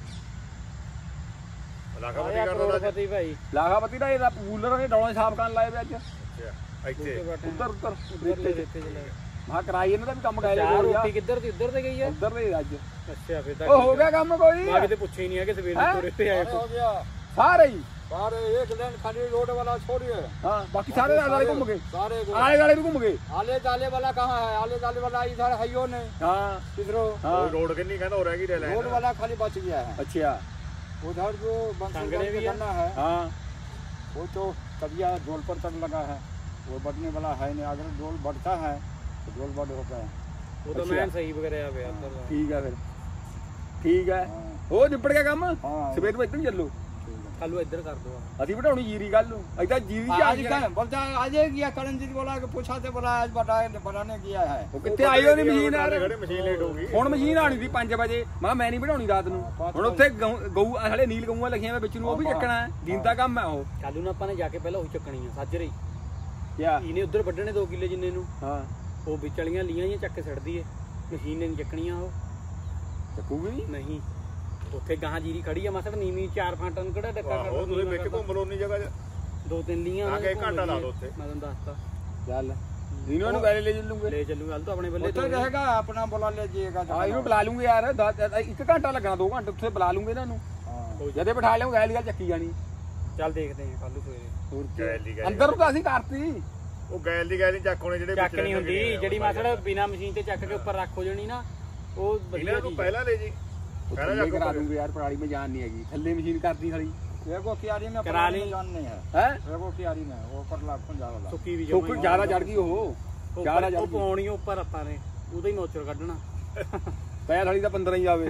ਲਾਗਾ ਆਇਆ ਪਤੀ ਕਰਦਾ ਕਰੋੜਪਤੀ ਭਾਈ ਲਾਗਾਪਤੀ ਦਾ ਇਹਦਾ ਪੂਲਰ ਨੇ ਡੌਲਾਂ ਸਾਫ ਕਰਨ ਲਾਏ ਵੇ ਅੱਜ ਅੱਛਾ ਇੱਥੇ ਉੱਧਰ ਉੱਧਰ ਰੇਤੇ ਰੇਤੇ ਚ ਲੈ ਮਾ ਕਰਾਈ ਇਹਨਾਂ ਦਾ ਵੀ ਕੰਮ ਗਾਇਆ ਚਾਰ ਰੋਟੀ ਕਿੱਧਰ ਦੀ ਉੱਧਰ ਤੇ ਗਈ ਆ ਉੱਧਰ ਦੇ ਅੱਜ ਅੱਛਾ ਫਿਰ ਤਾਂ ਉਹ ਹੋ ਗਿਆ ਕੰਮ ਕੋਈ ਮੈਂ ਕਿਤੇ ਪੁੱਛਿਆ ਹੀ ਨਹੀਂ ਆ ਕਿ ਸਵੇਰ ਨੂੰ ਤੁਰੇ ਤੇ ਆਏ गया ਸਾਰੇ ਹੀ सारे एक लाइन खाली रोड वाला छोड़िए ਹਾਂ ਬਾਕੀ ਸਾਰੇ ਆਲੇ ਘੁੰਮ ਗਏ सारे ਆਲੇ ਵਾਲੇ ਵੀ ਘੁੰਮ ਗਏ आले दाले वाला कहाँ है आले दाले वाला इधर है ही नहीं ਹਾਂ किधरो ਹਾਂ ਉਹ ਰੋਡ ਕਿੰਨੀ ਕਹਿੰਦਾ ਹੋ ਰਹਿ ਗਈ ਰਹਿ रोड वाला खाली बच गया है ਅੱਛਾ उधर जो सांगने बंसलगंज भी के है? गन्ना है ਹਾਂ वो तो कबिया ढोल पर तक लगा है वो बढ़ने वाला है नहीं अगर ढोल बढ़ता है तो ढोल बढ़ होता है ਉਹ ਤਾਂ ਮੈਂ ਸਹੀ ਵਗੈਰਾ ਪਿਆ ਉੱਧਰ ਦਾ ਠੀਕ ਆ ਫਿਰ ਠੀਕ ਹੈ हाँ ਉਹ ਨਿਪੜ ਗਿਆ ਕੰਮ हाँ ਸਵੇਰ ਨੂੰ ਇੱਧਰ ਨੂੰ ਚੱਲੋ ਕੱਲੂ ਇੱਧਰ ਕਰ ਦੋ ਅਸੀਂ ਬਿਠਾਉਣੀ ਜੀਰੀ ਕੱਲ ਨੂੰ ਅਸੀਂ ਤਾਂ ਜੀਰੀ ਚ ਆ आज ਗਏ क्या बोलता है आज ही किया करण जी बोला कि पूछा थे बोला आज बताए बनाने किया है ਉਹ ਕਿੱਥੇ ਆਈ ਉਹਦੀ ਮਸ਼ੀਨ ਯਾਰ ਖੜੇ ਮਸ਼ੀਨ ਲੇਟ ਹੋ ਗਈ ਹੁਣ ਮਸ਼ੀਨ ਆਣੀ ਸੀ ਪੰਜ ਵਜੇ ਮੈਂ ਕਿਹਾ ਮੈਂ ਨਹੀਂ ਬਿਠਾਉਣੀ ਰਾਤ ਨੂੰ ਹੁਣ ਉੱਥੇ ਗਊ ਗਊ ਹਲੇ ਨੀਲ ਗਊਆਂ ਲਿਖੀਆਂ ਵੇ ਵਿੱਚ ਨੂੰ ਉਹ ਵੀ ਚੱਕਣਾ ਹੈ ਦਿਨ ਦਾ ਕੰਮ ਹੈ ਉਹ ਕੱਲੂ ਨੂੰ ਆਪਾਂ ਨੇ ਜਾ ਕੇ ਪਹਿਲਾਂ ਉਹੀ ਚੱਕਣੀ ਆ ਸਾਜਰੇ ਕਿਆ ਇਹਨੇ ਉੱਧਰ ਵੱਢਣੇ ਦੋ ਕਿੱਲੇ ਜਿੰਨੇ ਨੂੰ ਹਾਂ ਉਹ ਵਿੱਚ ਵਾਲੀਆਂ ਲੀਆਂ ਜਾਂ ਚੱਕ ਕੇ ਛੱਡਦੀ ਏ ਮਸ਼ੀਨ ਨੇ ਨਹੀਂ ਚੱਕਣੀਆਂ ਉਹ ਚੱਕੂਗੀ ਨਹੀਂ ਨਹੀਂ ਉੱਥੇ ਗਾਂ ਜੀਰੀ ਖੜੀ ਆ ਮਸੜ ਨੀਵੀਂ ਚਾਰ ਫਾਂਟਾਂ ਨੂੰ ਕਿਹੜਾ ਡੱਕਾ ਆਹੋ ਤੁਸੀਂ ਵਿੱਚ ਘੁੰਮ ਲਓ ਉਨੀ ਜਗ੍ਹਾ 'ਚ ਦੋ ਤਿੰਨ ਲੀਆਂ ਆ ਕੇ ਘੰਟਾ ਲਾ ਦੋ ਉੱਥੇ ਮੈਂ ਤੁਹਾਨੂੰ ਦੱਸਤਾ ਚੱਲ ਇਹਨਾਂ ਨੂੰ ਵੈਲੇ ਲੈ ਚੱਲੂਗੇ ਲੈ ਚੱਲੂ ਕੱਲ ਤੋਂ ਆਪਣੇ ਬੱਲੇ उधर रहेगा अपना बोला लीजिएगा ਹਾਂ ਇਹਨੂੰ ਬੁਲਾ ਲੂੰਗੇ ਯਾਰ ਦਸ- ਇੱਕ ਘੰਟਾ ਲੱਗਣਾ ਦੋ ਘੰਟੇ ਉੱਥੇ ਬੁਲਾ ਲੂੰਗੇ ਇਹਨਾਂ ਨੂੰ हाँ ਜਦੇ ਬਿਠਾ ਲਿਆਉਂ ਗੈਲ ਗੱਲ ਚੱਕੀ ਜਾਣੀ ਚੱਲ ਦੇਖਦੇ ਆਂ ਕੱਲ ਨੂੰ ਸਵੇਰੇ ਹੋਰ ਗੈਲ ਦੀ ਕੀ ਗੈਲ ਅੰਦਰ ਨੂੰ ਤਾਂ ਅਸੀਂ ਕਰਤੀ ਉਹ ਗੈਲ ਦੀ ਗੈਲ ਨਹੀਂ ਚੱਕ ਹੋਣੇ ਜਿਹੜੇ ਚੱਕ ਨਹੀਂ ਰਹਿੰਦੇ ਹੁੰਦੀ ਨੇ, ਜਿਹੜੀ ਮਸੜ ਬਿਨਾ ਮਸ਼ੀਨ ਤੇ ਚੱਕ ਕੇ ਉੱਪਰ ਰੱਖ ਹੋ ਜਾਣੀ ਨਾ ਉਹ ਵਧੀਆ ਇਹਨਾਂ ਨੂੰ ਚੀਜ਼ ਪਹਿਲਾਂ ਲੈ ਜੀ ਕਹਿੰਦਾ ਥੱਲੇ ਜਾ ਕਰਾ ਦੂੰਗੇ ਯਾਰ ਪਰਾਲੀ में ਜਾਨ नहीं हैगी ਥੱਲੇ ਮਸ਼ੀਨ ਕਰਦੀ ਸਾਲੀ एगो क्यारी में करा ली। जानने है ਹੈ एगो क्यारी में वो पर लाखों ज्यादा ਸੁੱਕੀ ਵੀ ਸੁੱਕ ਜਮਾਈ ਜ਼ਿਆਦਾ ਚੜ ਗਈ ਉਹ ਜ਼ਿਆਦਾ ਚੜ ਉਹ ਗਈ ਪਾਉਣੀ ਉੱਪਰ ਆਪਾਂ ਨੇ ਉਹਦਾ ਹੀ ਮੋਚਰ ਕੱਢਣਾ ਪੈ ਥਾਲੀ ਤਾਂ ਪੰਦਰਾਂ ਹੀ ਆਵੇ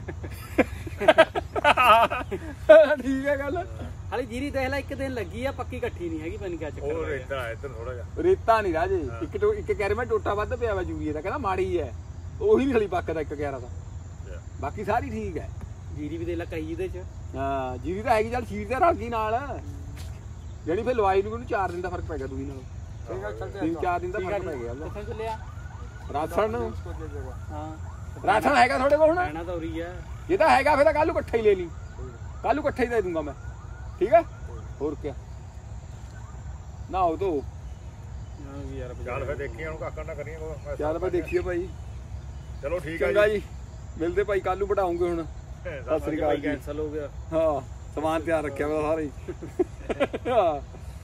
ਠੀਕ ਹੈ ਗੱਲ ਹਾਲੇ ਜੀਰੀ ਦੇਖ ਲੈ ਇੱਕ ਦਿਨ ਲੱਗੀ ਆ ਪੱਕੀ ਇਕੱਠੀ ਨਹੀਂ ਹੈਗੀ ਪੈਨ ਕਿਆ ਚੱਕਰ ਹੋਰ ਪੈ ਗਿਆ। ਇਦਾਂ ਇੱਧਰ ਥੋੜਾ ਜਿਹਾ ਰੇਤਾ ਨਹੀਂ ਰਾਜੇ ਇੱਕ ਟੋ ਇੱਕ ਕੈਰੇ ਮੈਂ ਟੋਟਾ ਵੱਧ ਪਿਆ ਵਾ ਜੂਗੀ ਦਾ ਕਹਿੰਦਾ ਮਾੜੀ ਹੈ ਉਹੀ ਨਹੀਂ ਥਲੀ ਪੱਕਦਾ ਇੱਕ ਗਿਆਰਾ ਦਾ ਬਾਕੀ ਸਾਰੀ ਠੀਕ ਹੈ ਜੀਰੀ ਵੀ ਦੇਖ ਲੈ ਕਹੀ ਇਹਦੇ ਚ ਹਾਂ ਜੀਰੀ ਤਾਂ ਹੈਗੀ ਚੱਲ ਸ਼ੀਰ ਤੇ ਰਲ ਗਈ ਨਾਲ ਜਿਹੜੀ ਫਿਰ ਲਵਾਈ ਨੂੰ ਉਹਨੂੰ ਚਾਰ ਦਿਨ ਦਾ ਫਰਕ ਪੈ ਗਿਆ ਦੂਈ ਨਾਲ ठीक है चलते ਤਿੰਨ हैं ਚਾਰ ਦਿਨ ਦਾ ਫਰਕ ਪੈ ਗਿਆ ਕਿੱਥੇ ਚੱਲਿਆ ਰਾਸ਼ਨ ਨੂੰ इसको दे देगा ਹਾਂ ਰਾਸ਼ਨ ਹੈਗਾ ਤੁਹਾਡੇ ਕੋਲ ਹੁਣ ਕਹਿਣਾ ਤਾਂ ਉਰੀ ਆ ਜੇ ਤਾਂ ਹੈਗਾ ਫਿਰ ਤਾਂ ਕੱਲ ਨੂੰ ਇਕੱਠਾ ਹੀ ਲੈ ਲਈ ਕੱਲ ਨੂੰ ਇਕੱਠਾ ਹੀ ਦੇ ਦੂੰਗਾ ਮੈਂ ਠੀਕ ਹੈ ਹੋਰ ਕੀ ਨਾ ਉਹ ਤੋਂ ਹਾਂ ਵੀ ਯਾਰ ਚੱਲ ਫਿਰ ਦੇਖੀ ਹੁਣ ਕਾਕਾ ਨਾ ਕਰੀਏ ਕੋਈ ਚੱਲ ਭਾਈ ਦੇਖੀਏ ਭਾਈ ਚਲੋ ਠੀਕ ਹੈ ਚੰਗਾ ਜੀ ਮਿਲਦੇ ਭਾਈ ਕੱਲ ਨੂੰ ਵਧਾਉਂਗੇ ਹੁਣ ਸਤਿ ਸ੍ਰੀ ਅਕਾਲ ਜੀ ਕੈਂਸਲ ਹੋ ਗਿਆ ਹਾਂ ਸਮਾਨ ਤਿਆਰ ਰੱਖਿਆ ਵਾ ਸਾਰਾ ਹੀ ਹਾਂ